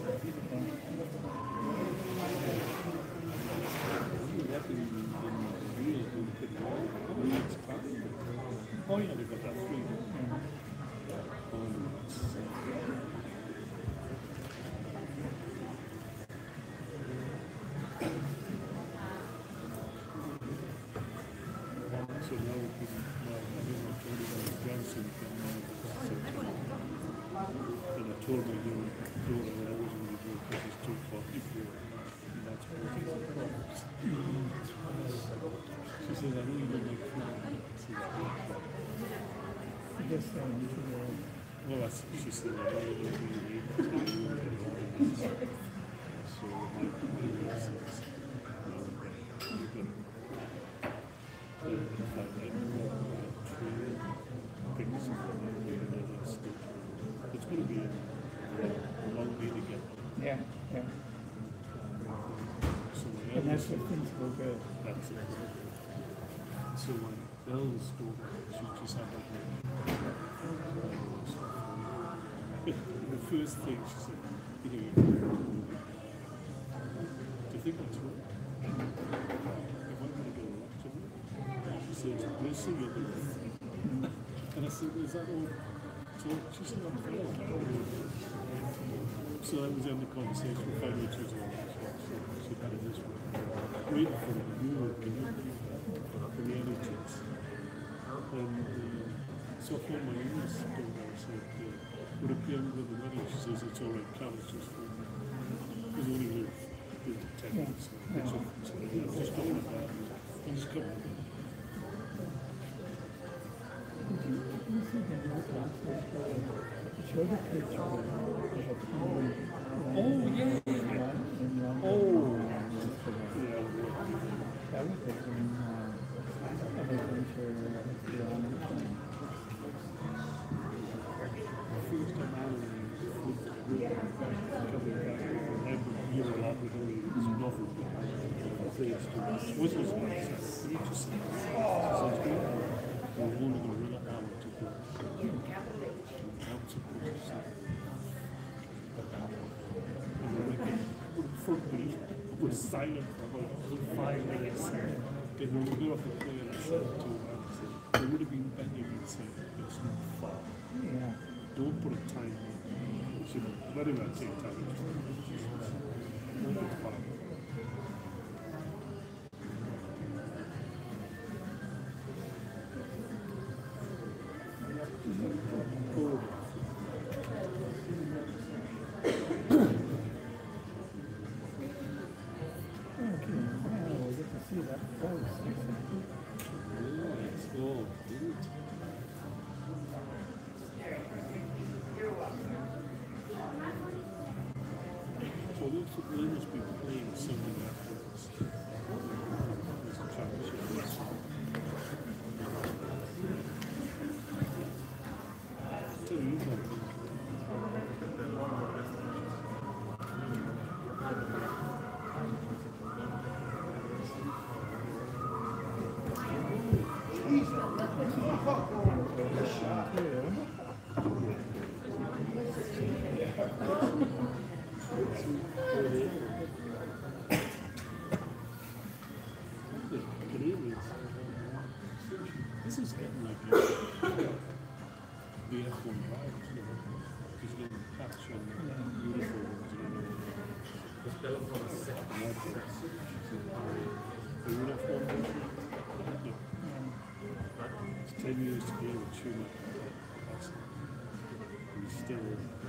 That didn't even real who could read its time. Oh yeah, they got that free. So now we can, now I didn't want to tell you about Johnson. And I told my young daughter that I wasn't going to do it because it's too far before. And that's what it is. She says, I know you don't like flying. I guess um, uh, well, that's, she said, I know you don't really need to. So, my daughter says, um, you're going to fly like train, things like that. It's going to be a long way to get. yeah, yeah. So my And that's eldest, what things go good. that's it. So my eldest daughter, she just had that one. The first thing she said, you know, do you think that's right? If I'm going to go up to her, she says, we'll see you later. And I said, is that all? So she said, I'm fine. So that was the end of the conversation. Finally, she was all right. So she had it this way. Waiting for the new community from the N H S. And uh, so I phoned my English daughter and said, uh, would it be able to the money? She says, it's all right, Carlos just for me. Because only live ten minutes. So I'm just going with that. And just come. Show the picture of a common. Oh, yeah. Oh. Yeah. That was it in uh, adventure beyond. First time out of the coming back every year laboratory is novel. What was nice? You just said, we're only going to run an hour to go. I'm supposed to say. And we're like, for me, we're silent for about five minutes. And when we got off the plane, I said to him, there would have been better if you'd said, it's not far. Yeah. Don't put a time on it. You know, let him not take time. Don't put far. Oh. Okay, now we'll get to see that post. Yeah, it's all good. So this they must be playing something afterwards. There's a championship. Tell you something. This is getting like the F one drivers, you know, because you're getting patch on uniforms, you know. The uniform, it's ten years to be able to tune it. That's and still.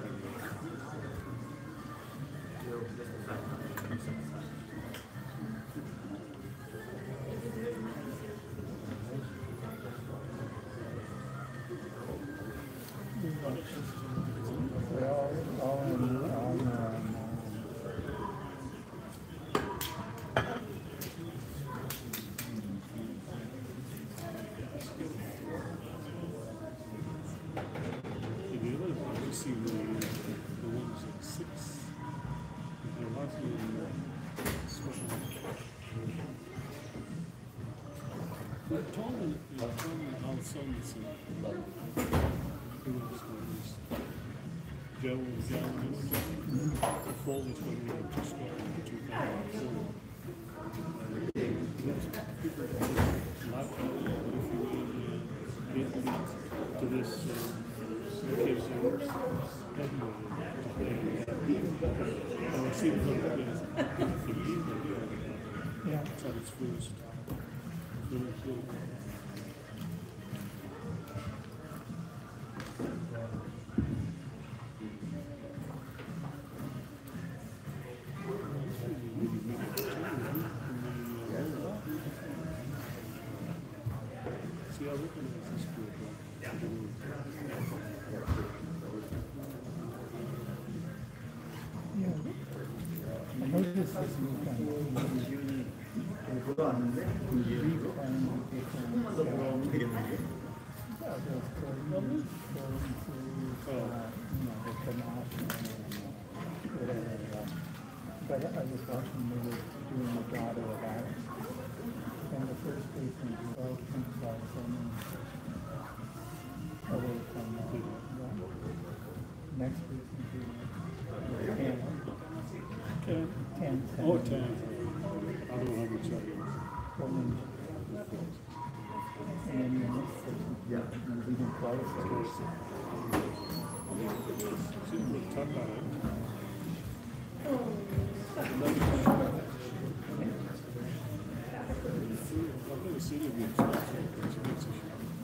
They're all, all in, all in, um, And the other one, you see the, the ones at six, they're largely in the special. But Tom and, uh, Tom and Al Sons and who was, was Joe and John, you know, Joe? The fall was when we were just got into two thousand four. Laptop, but if you will, uh, get to this, uh, case of I see the look at this. yeah. It's at its first. First look. See, I recognize this group. Yeah. I noticed this weekend. But I was watching they were doing a daughter about it. And the first baseman twelve things out from away from the next baseman ten. Ten. Ten. Oh, ten. I don't know how much that is. And then the next person, yeah, and even twice. See, we'll talk about it. I've never seen it be expensive. It's expensive.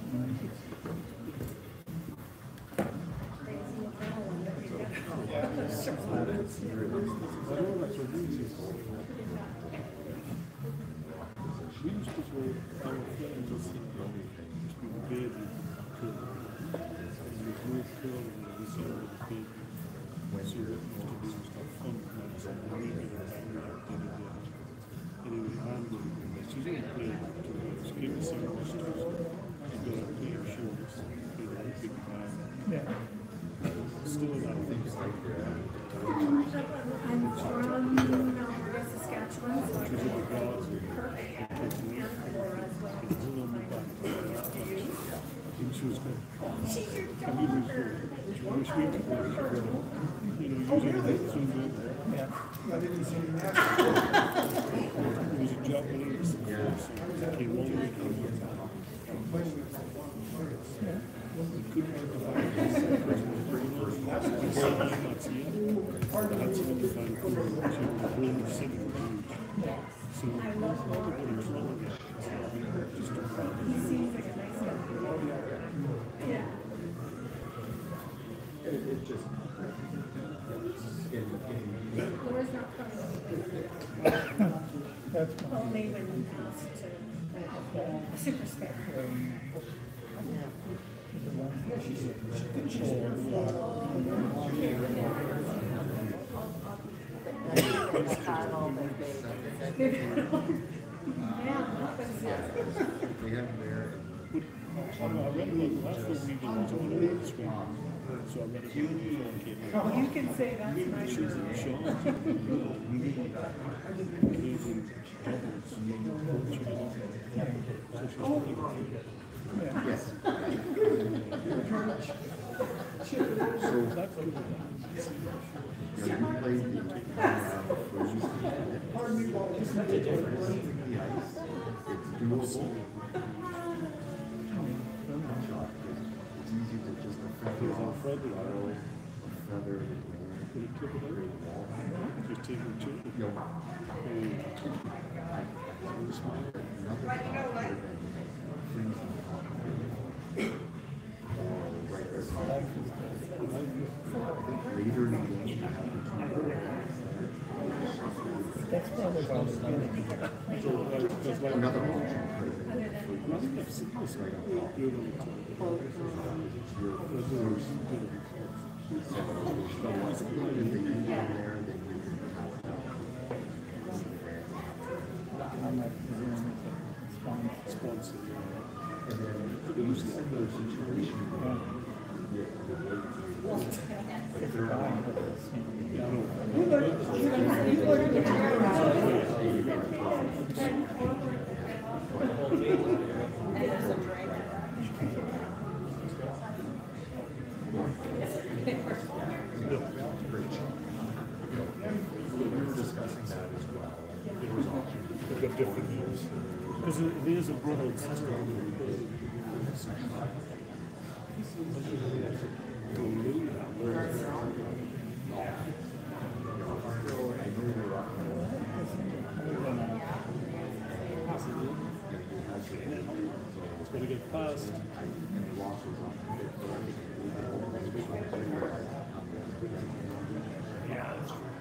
We used to go, our friends used to be big and cool. And we grew cool and we saw the big. So we used to do stuff fun. So we made it back and anyway, I'm going to do this. She's only playing to give us some questions. She's got a player shoulders. Big, big man. Yeah. Still not a thing. I'm from Alberta, Saskatchewan, so I She's in the gods. perfect. She was good. And he was good. She was sweet. You know, using it so good. Yeah. It was a job when he was the first. So he won it. We couldn't get the fire. That's what the fire was. She was really sick of the so everybody's wrong again. Just a problem. He seems like a nice guy. Yeah. It just. Laura's not coming. That's my, Only when asked to uh, super spare. um, the ones that she Yeah, We have there. I read about last week we was on the screen. So I read it before it came out. you can say that's my She was in Sean. Lives in Dublin. So she's pretty good. yeah. Yes. So, you know, you played the uh, freeze. It's not the difference. The ice, it's doable. Shot, it's easy to just a feather off, a feather, Put a clip it over. Just take your chin. you know, I, I smile. Another thought would have been freezing hot. Or right there. Later in the game, you have to keep That's probably about as good as you can. That's like another option could have been the freeze. it's, it's Right on top. good on the top. Your first, if they get down there, then you can count down. I'm not presuming it's fine. Sponsor. And then it was like those situations where you have to wait for your It's fine, but it's, Yeah, I know. we were discussing that as well. There was options. They've got different views. Because it is a brother and sister. It's going to get past. Yeah.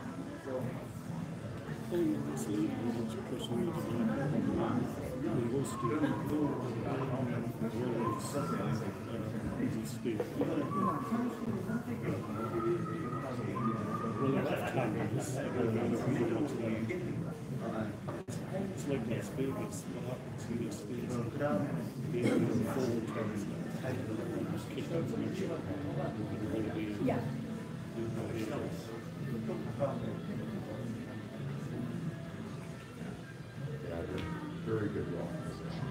Oh, this lady was a person who was it was the state. Well, left cameras, it's like Las Vegas, what happens in the States, they have the forward turns, kicked out from each other. Yeah. Yeah, they're very good rock position.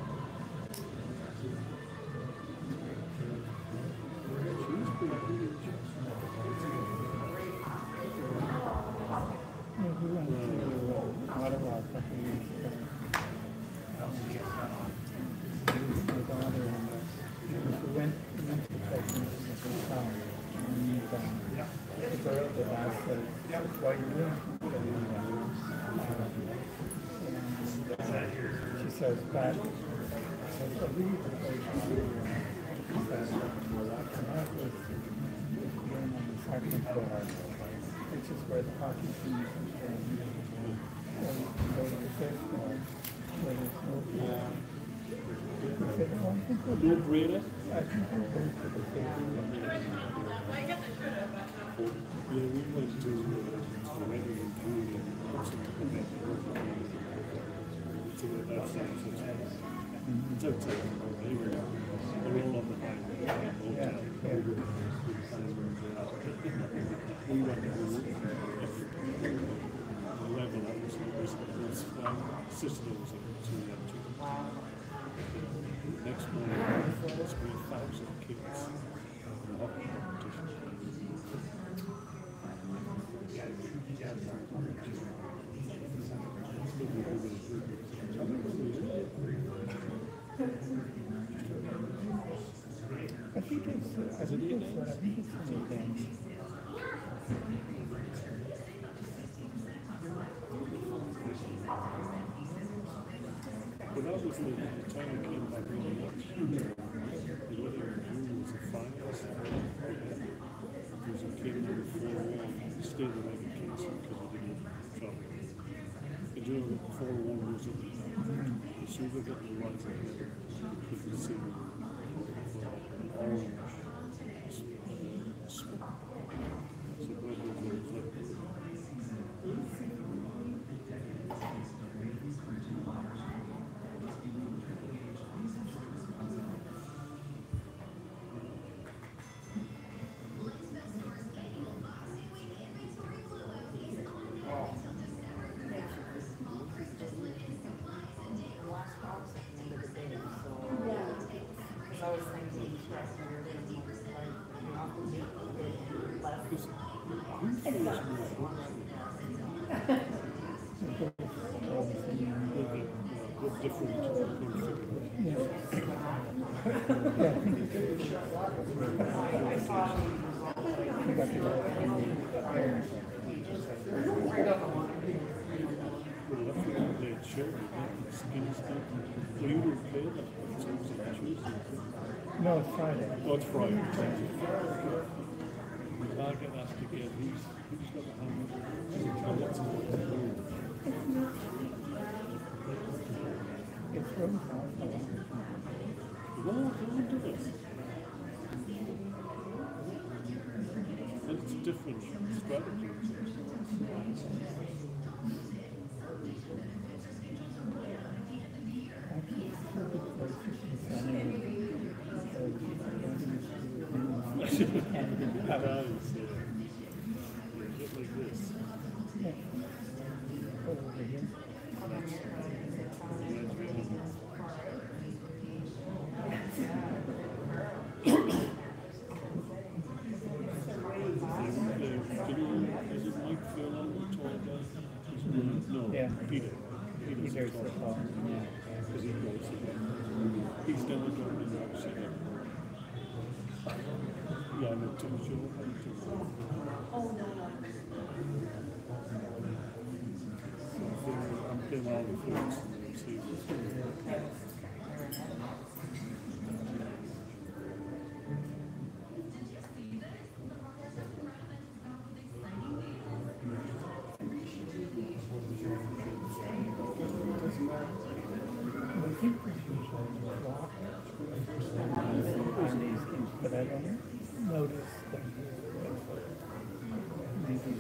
we went to uh, Ottawa a couple of years ago. Um, my daughter and uh, we went, we went to Texas in the hotel. And um, the girl that asked her, why are you doing? And she says, Pat, I said, I really would like to do it. She says, and that was going on the second floor, which is where the hockey team is. Or you can go to the fifth floor, where there's no pool. I said, no, I think we'll No do brainer. I think we'll go to the fifth floor. Yeah, we went to uh, Reading and June and also to Quebec. So that's outside. It's outside. Anyway, they're all on the highway. Yeah, yeah. We went to level up, so it was, it was um, sister was in, so we had two. Next morning, it was three thousand kids in the hockey competition. I think it's, uh, I think it's, uh, I think it's an event. But that was the, the time we came back really much. The eleven in June was the finals. There was a kid number four one, he stayed with Evan Kingston because he didn't travel. And you know, four one was a, as soon as I got the lights on, you could see an orange smoke. So that was like, Because I was thinking, Because who feels more all the same. what different configuration? Yeah. Yeah, I think it's good. You got to go through the parents. Well, I feel like they showed me that skinny stuff. Well, you didn't play that. It's always on Tuesday. No, it's Friday. Oh, it's Friday. I get asked again, who's, who's got the hammer? Oh, that's what it's doing. It's room for Well, go on to this. And it's a different strategy. That is, uh, just like this. over here. That's, reminds me of Is it Mike Furlong, the tall guy? No, Yeah. Peter. Peter's Peter's the the tall tall, guy. yeah. Because he knows it. He's done the job in the city. Yeah, I know Tim Shaw. I'm playing all the folks. See. I think we should walk on these things, but I don't notice them. Maybe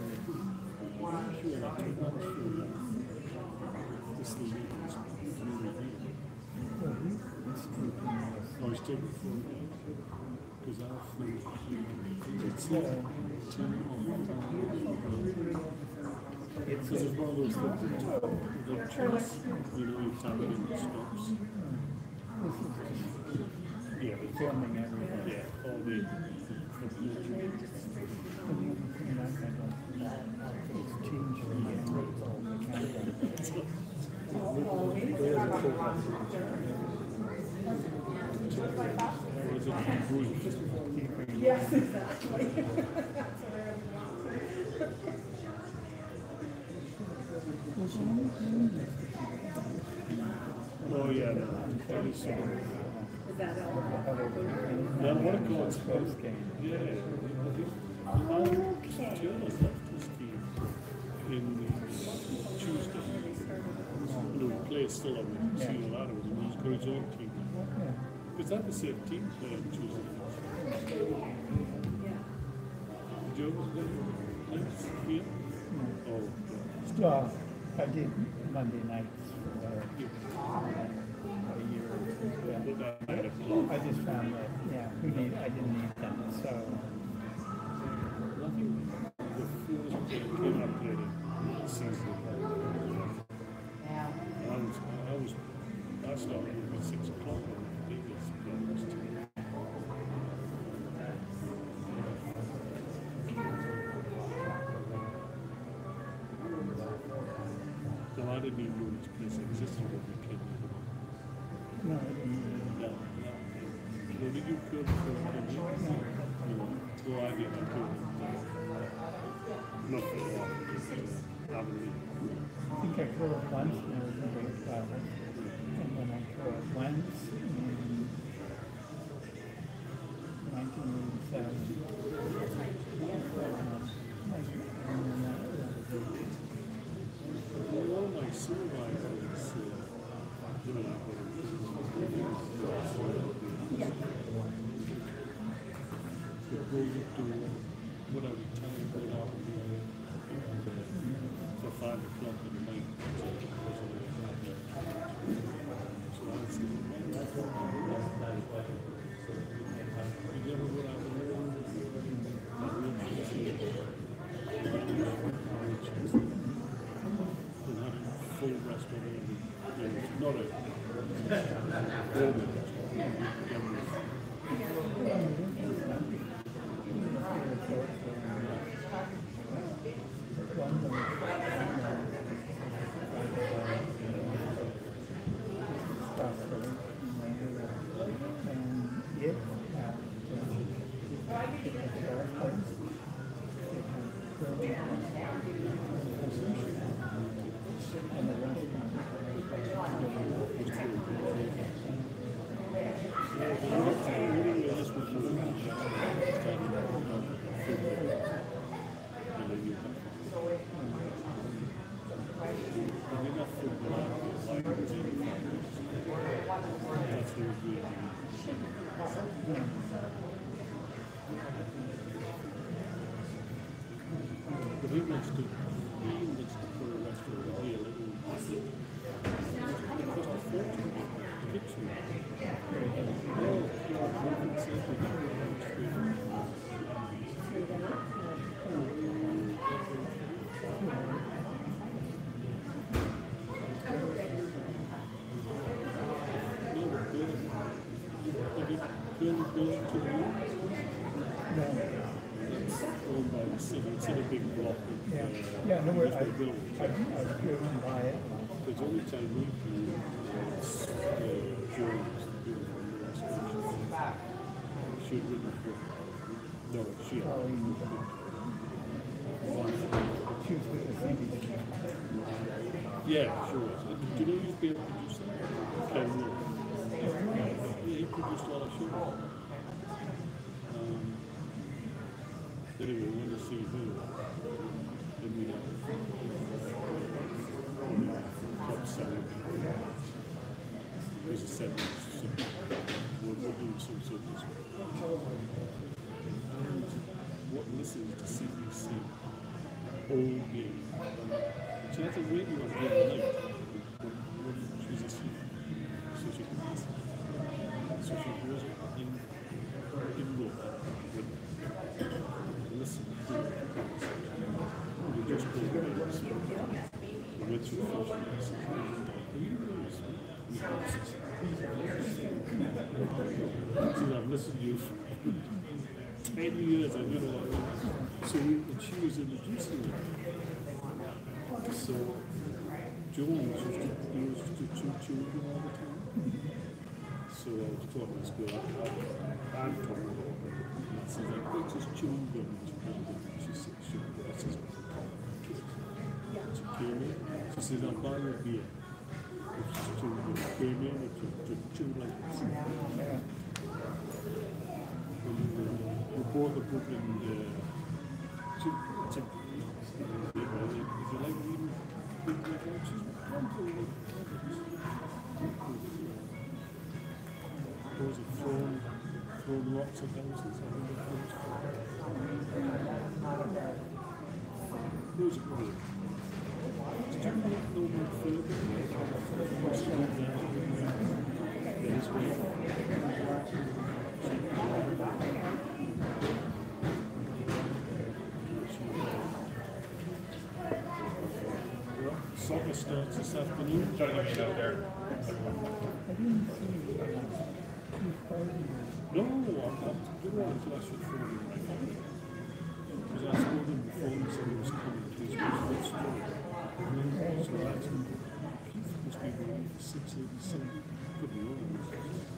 This is the latest. well, we was taking this. I was taking from because I feel it's Uh, Because it's one of those things that the choice, you know, you tap it in the stops. This is just Yeah, but filming everything. yeah, all the And the other thing I kind of is changing the angles on the camera. was it brief. Yes, exactly. Oh yeah, no, that is so. Is that all? Then what a coincidence. Post game. Yeah. Okay. Taylor's left his team in Tuesday. No, he plays still on the Yeah. senior ladder, and he's got his own team. Yeah. Because that the same team play on Tuesday. Joe was there. Thanks. Yeah. Oh, Well, I did Monday nights for a year or two. Yeah. but that night of I just found that, yeah, we need, I didn't need them, so. nothing. The Fools came up played it season. And I was, I was, I started at six o'clock on the Davis players team. No, I didn't even know this place existed when we came here. No, I didn't. No, no. Well, did you go to the no. Well, I did, I could. Not for a while. Haven't I think I curled once and it was a great flower. And then I curled once in nineteen eighty-seven. And then that was it. well, all my supervisors, uh, you know, the project to whatever time they are for five o'clock in the night. So I was thinking, you never would have known that we and having full restaurant and it's not a golden restaurant. But he wants to, he wants to put a restaurant here, like, it cost a fortune, kitchen. Oh, yeah, it's like we got it on the street. Owned by the city, it's in a big block of, uh, Yeah, yeah, no, I, different buildings. I, I've driven by it. Because only time we flew was, uh, Jones, the beautiful restaurant. Should really go. No, she. Oh, you- Choose with the thing. Yeah, sure was. Uh, Do you know he's been able to produce that? Ken Moore. Yeah, he produced a lot of shows. Um, anyway, we went to see him. And we had top selling. There's a seven. So we're, we're doing some circles. What listens to C B C all game. She had to wait on the night when, when she was asleep. So she could listen. So she goes in, in room and listen to it. We just go away and listen. We went through the first lesson. Are you nervous? See, I've listened to you for ten years. I don't know what. So we, and she was introducing it. So Jones used to, he used to chew children all the time. So I was talking to this girl, I, I'm talking about her. And I said, like, wait, just chewing gum. She said, sure. I said, she came in. She said, I'll buy you a beer. If she's chewing gum. Came in and she chewed like this. Yeah. And uh, we bought the book and uh, she, she, if you like reading big reports, come to read those have thrown, thrown lots of houses. Those are great. Did you look no more further? There's way. Soccer starts this afternoon. Trying to get out there. I didn't see, uh, Keith Hardy. No, I'm not doing it until I should phone him. Because I told him before he said he was coming to his first story. So I asked him, Keith must be going for six eighty-seven. Could be all of this.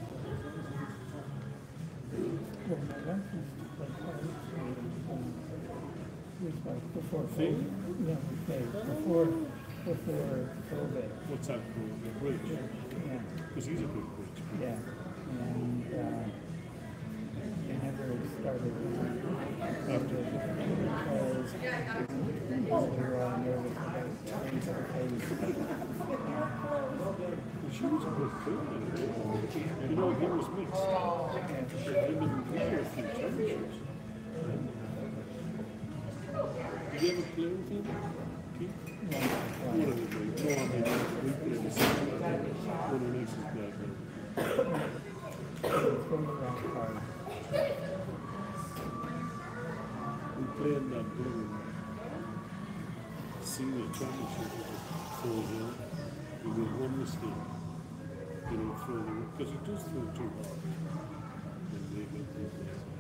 Well, my wife used to play college, um, it was like before Fig? COVID. Yeah, Fig, before, before COVID, What's that called? The bridge? yeah, Because he's a good bridge. yeah. And, uh, they never started after, because they were all nervous about trying to pay. Well, she was a good player. You know, he was mixed. Him and Peter a few championships. Did you ever play with him? Keith? One of the great. No, I mean, we played the same time. One of the nicest guys ever. From the rock hard. We played in that blue senior championship at Full Hill. We made one mistake. You know, throwing because he does throw too hard. And they get the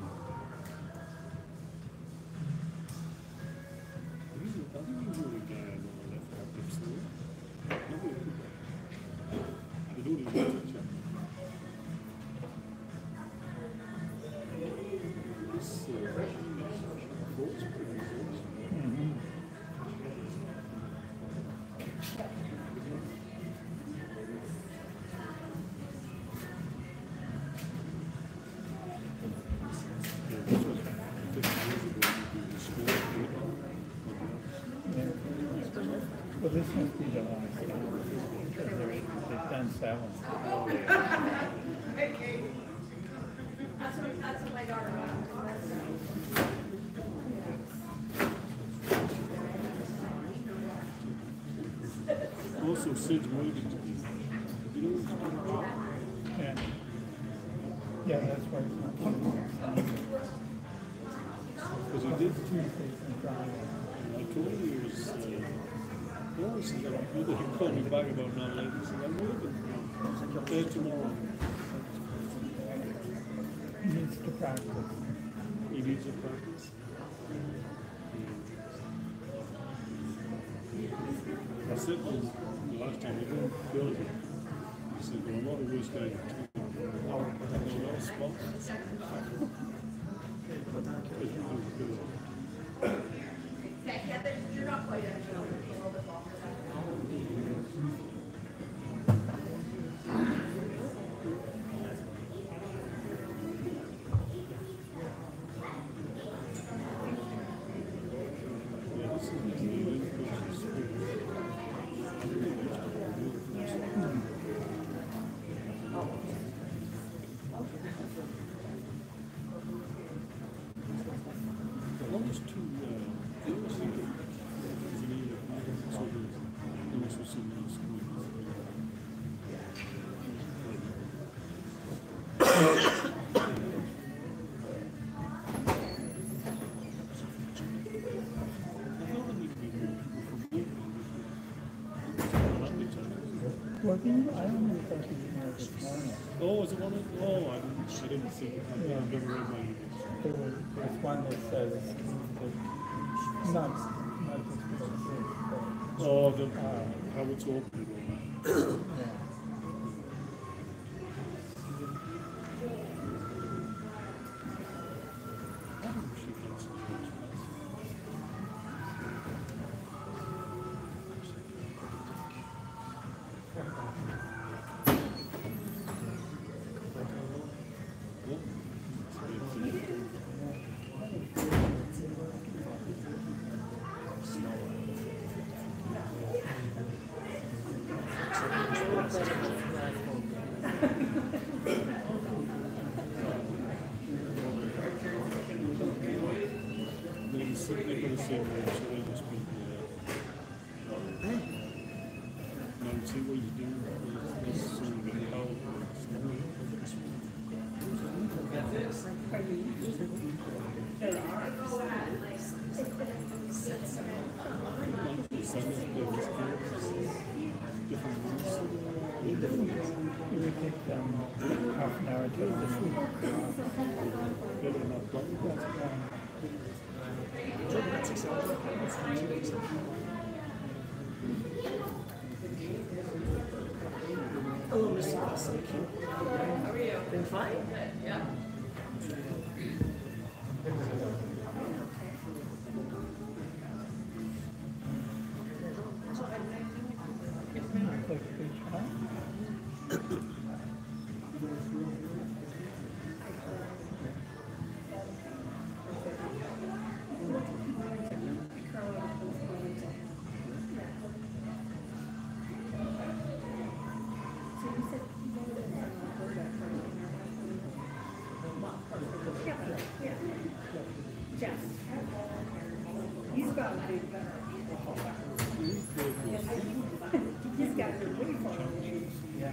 He's a, I think he's the only guy I know on left hand that's there. Nobody could. They don't even touch him. This uh, Fort's pretty good. Mm-hmm. Yeah, this was fifty years ago. We did the school paper. Yeah. Well, this must be the last one, because they're- they've done seven. that's what my daughter wants. Also, Sid's waiting to be. You know what's going on? Yeah. Yeah, that's why it's not. Because he did. Tuesdays and Fridays. I told you it was. Uh, well, he said, he called me back about not late. He said, I'm leaving. There tomorrow. He needs to practice. He needs to practice. I said to him the last time, I don't feel it. He said, well, I'm not a waste guy. Oh, I have a lot of spots. Okay, Heather, you're not quite at it. A little bit longer. Yeah, this is the almost too, uh, almost like, if you need a, sort of, almost with some nice squeeze. Well, he, I only thought he was here this morning. Oh, is it one of, oh, I didn't, I didn't see it. I've Yeah. never read my emails. There was, there's one that says that not, not just because it's, Oh, the, uh, how it's open. yeah. They sit there for the same room, so they just be, uh, now see what he's doing. This is sort of the how. It would take them half an hour to do this. Better not play. Hello, Mister Ross. Thank you. How are you? Been fine? Yeah. Click each one. Jeff. He's got a big better. He's got a really far. Yeah.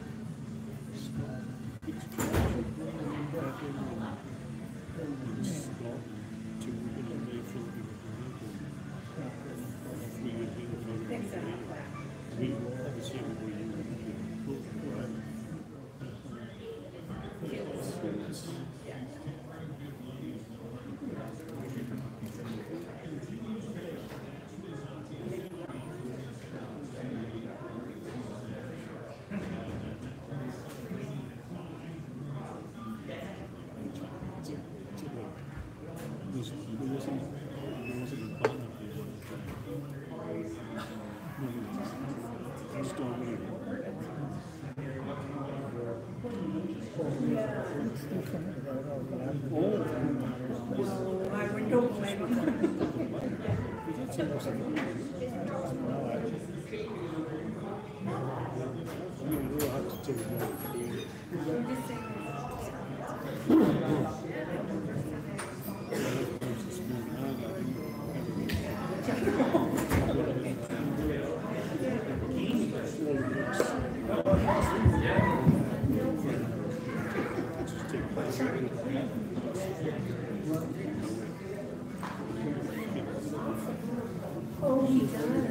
I would don't blame him. You will have to take it. Oh, he does.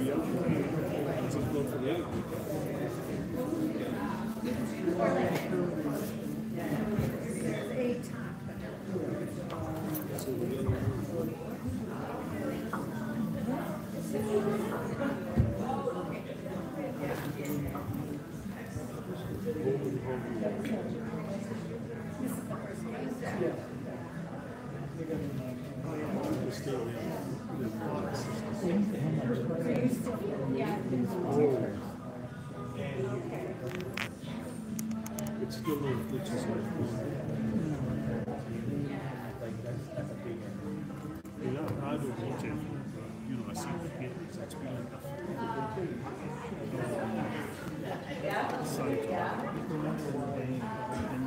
It's still on, it's just like, yeah, I don't want to, you know, I see the kids, that's been enough. Side.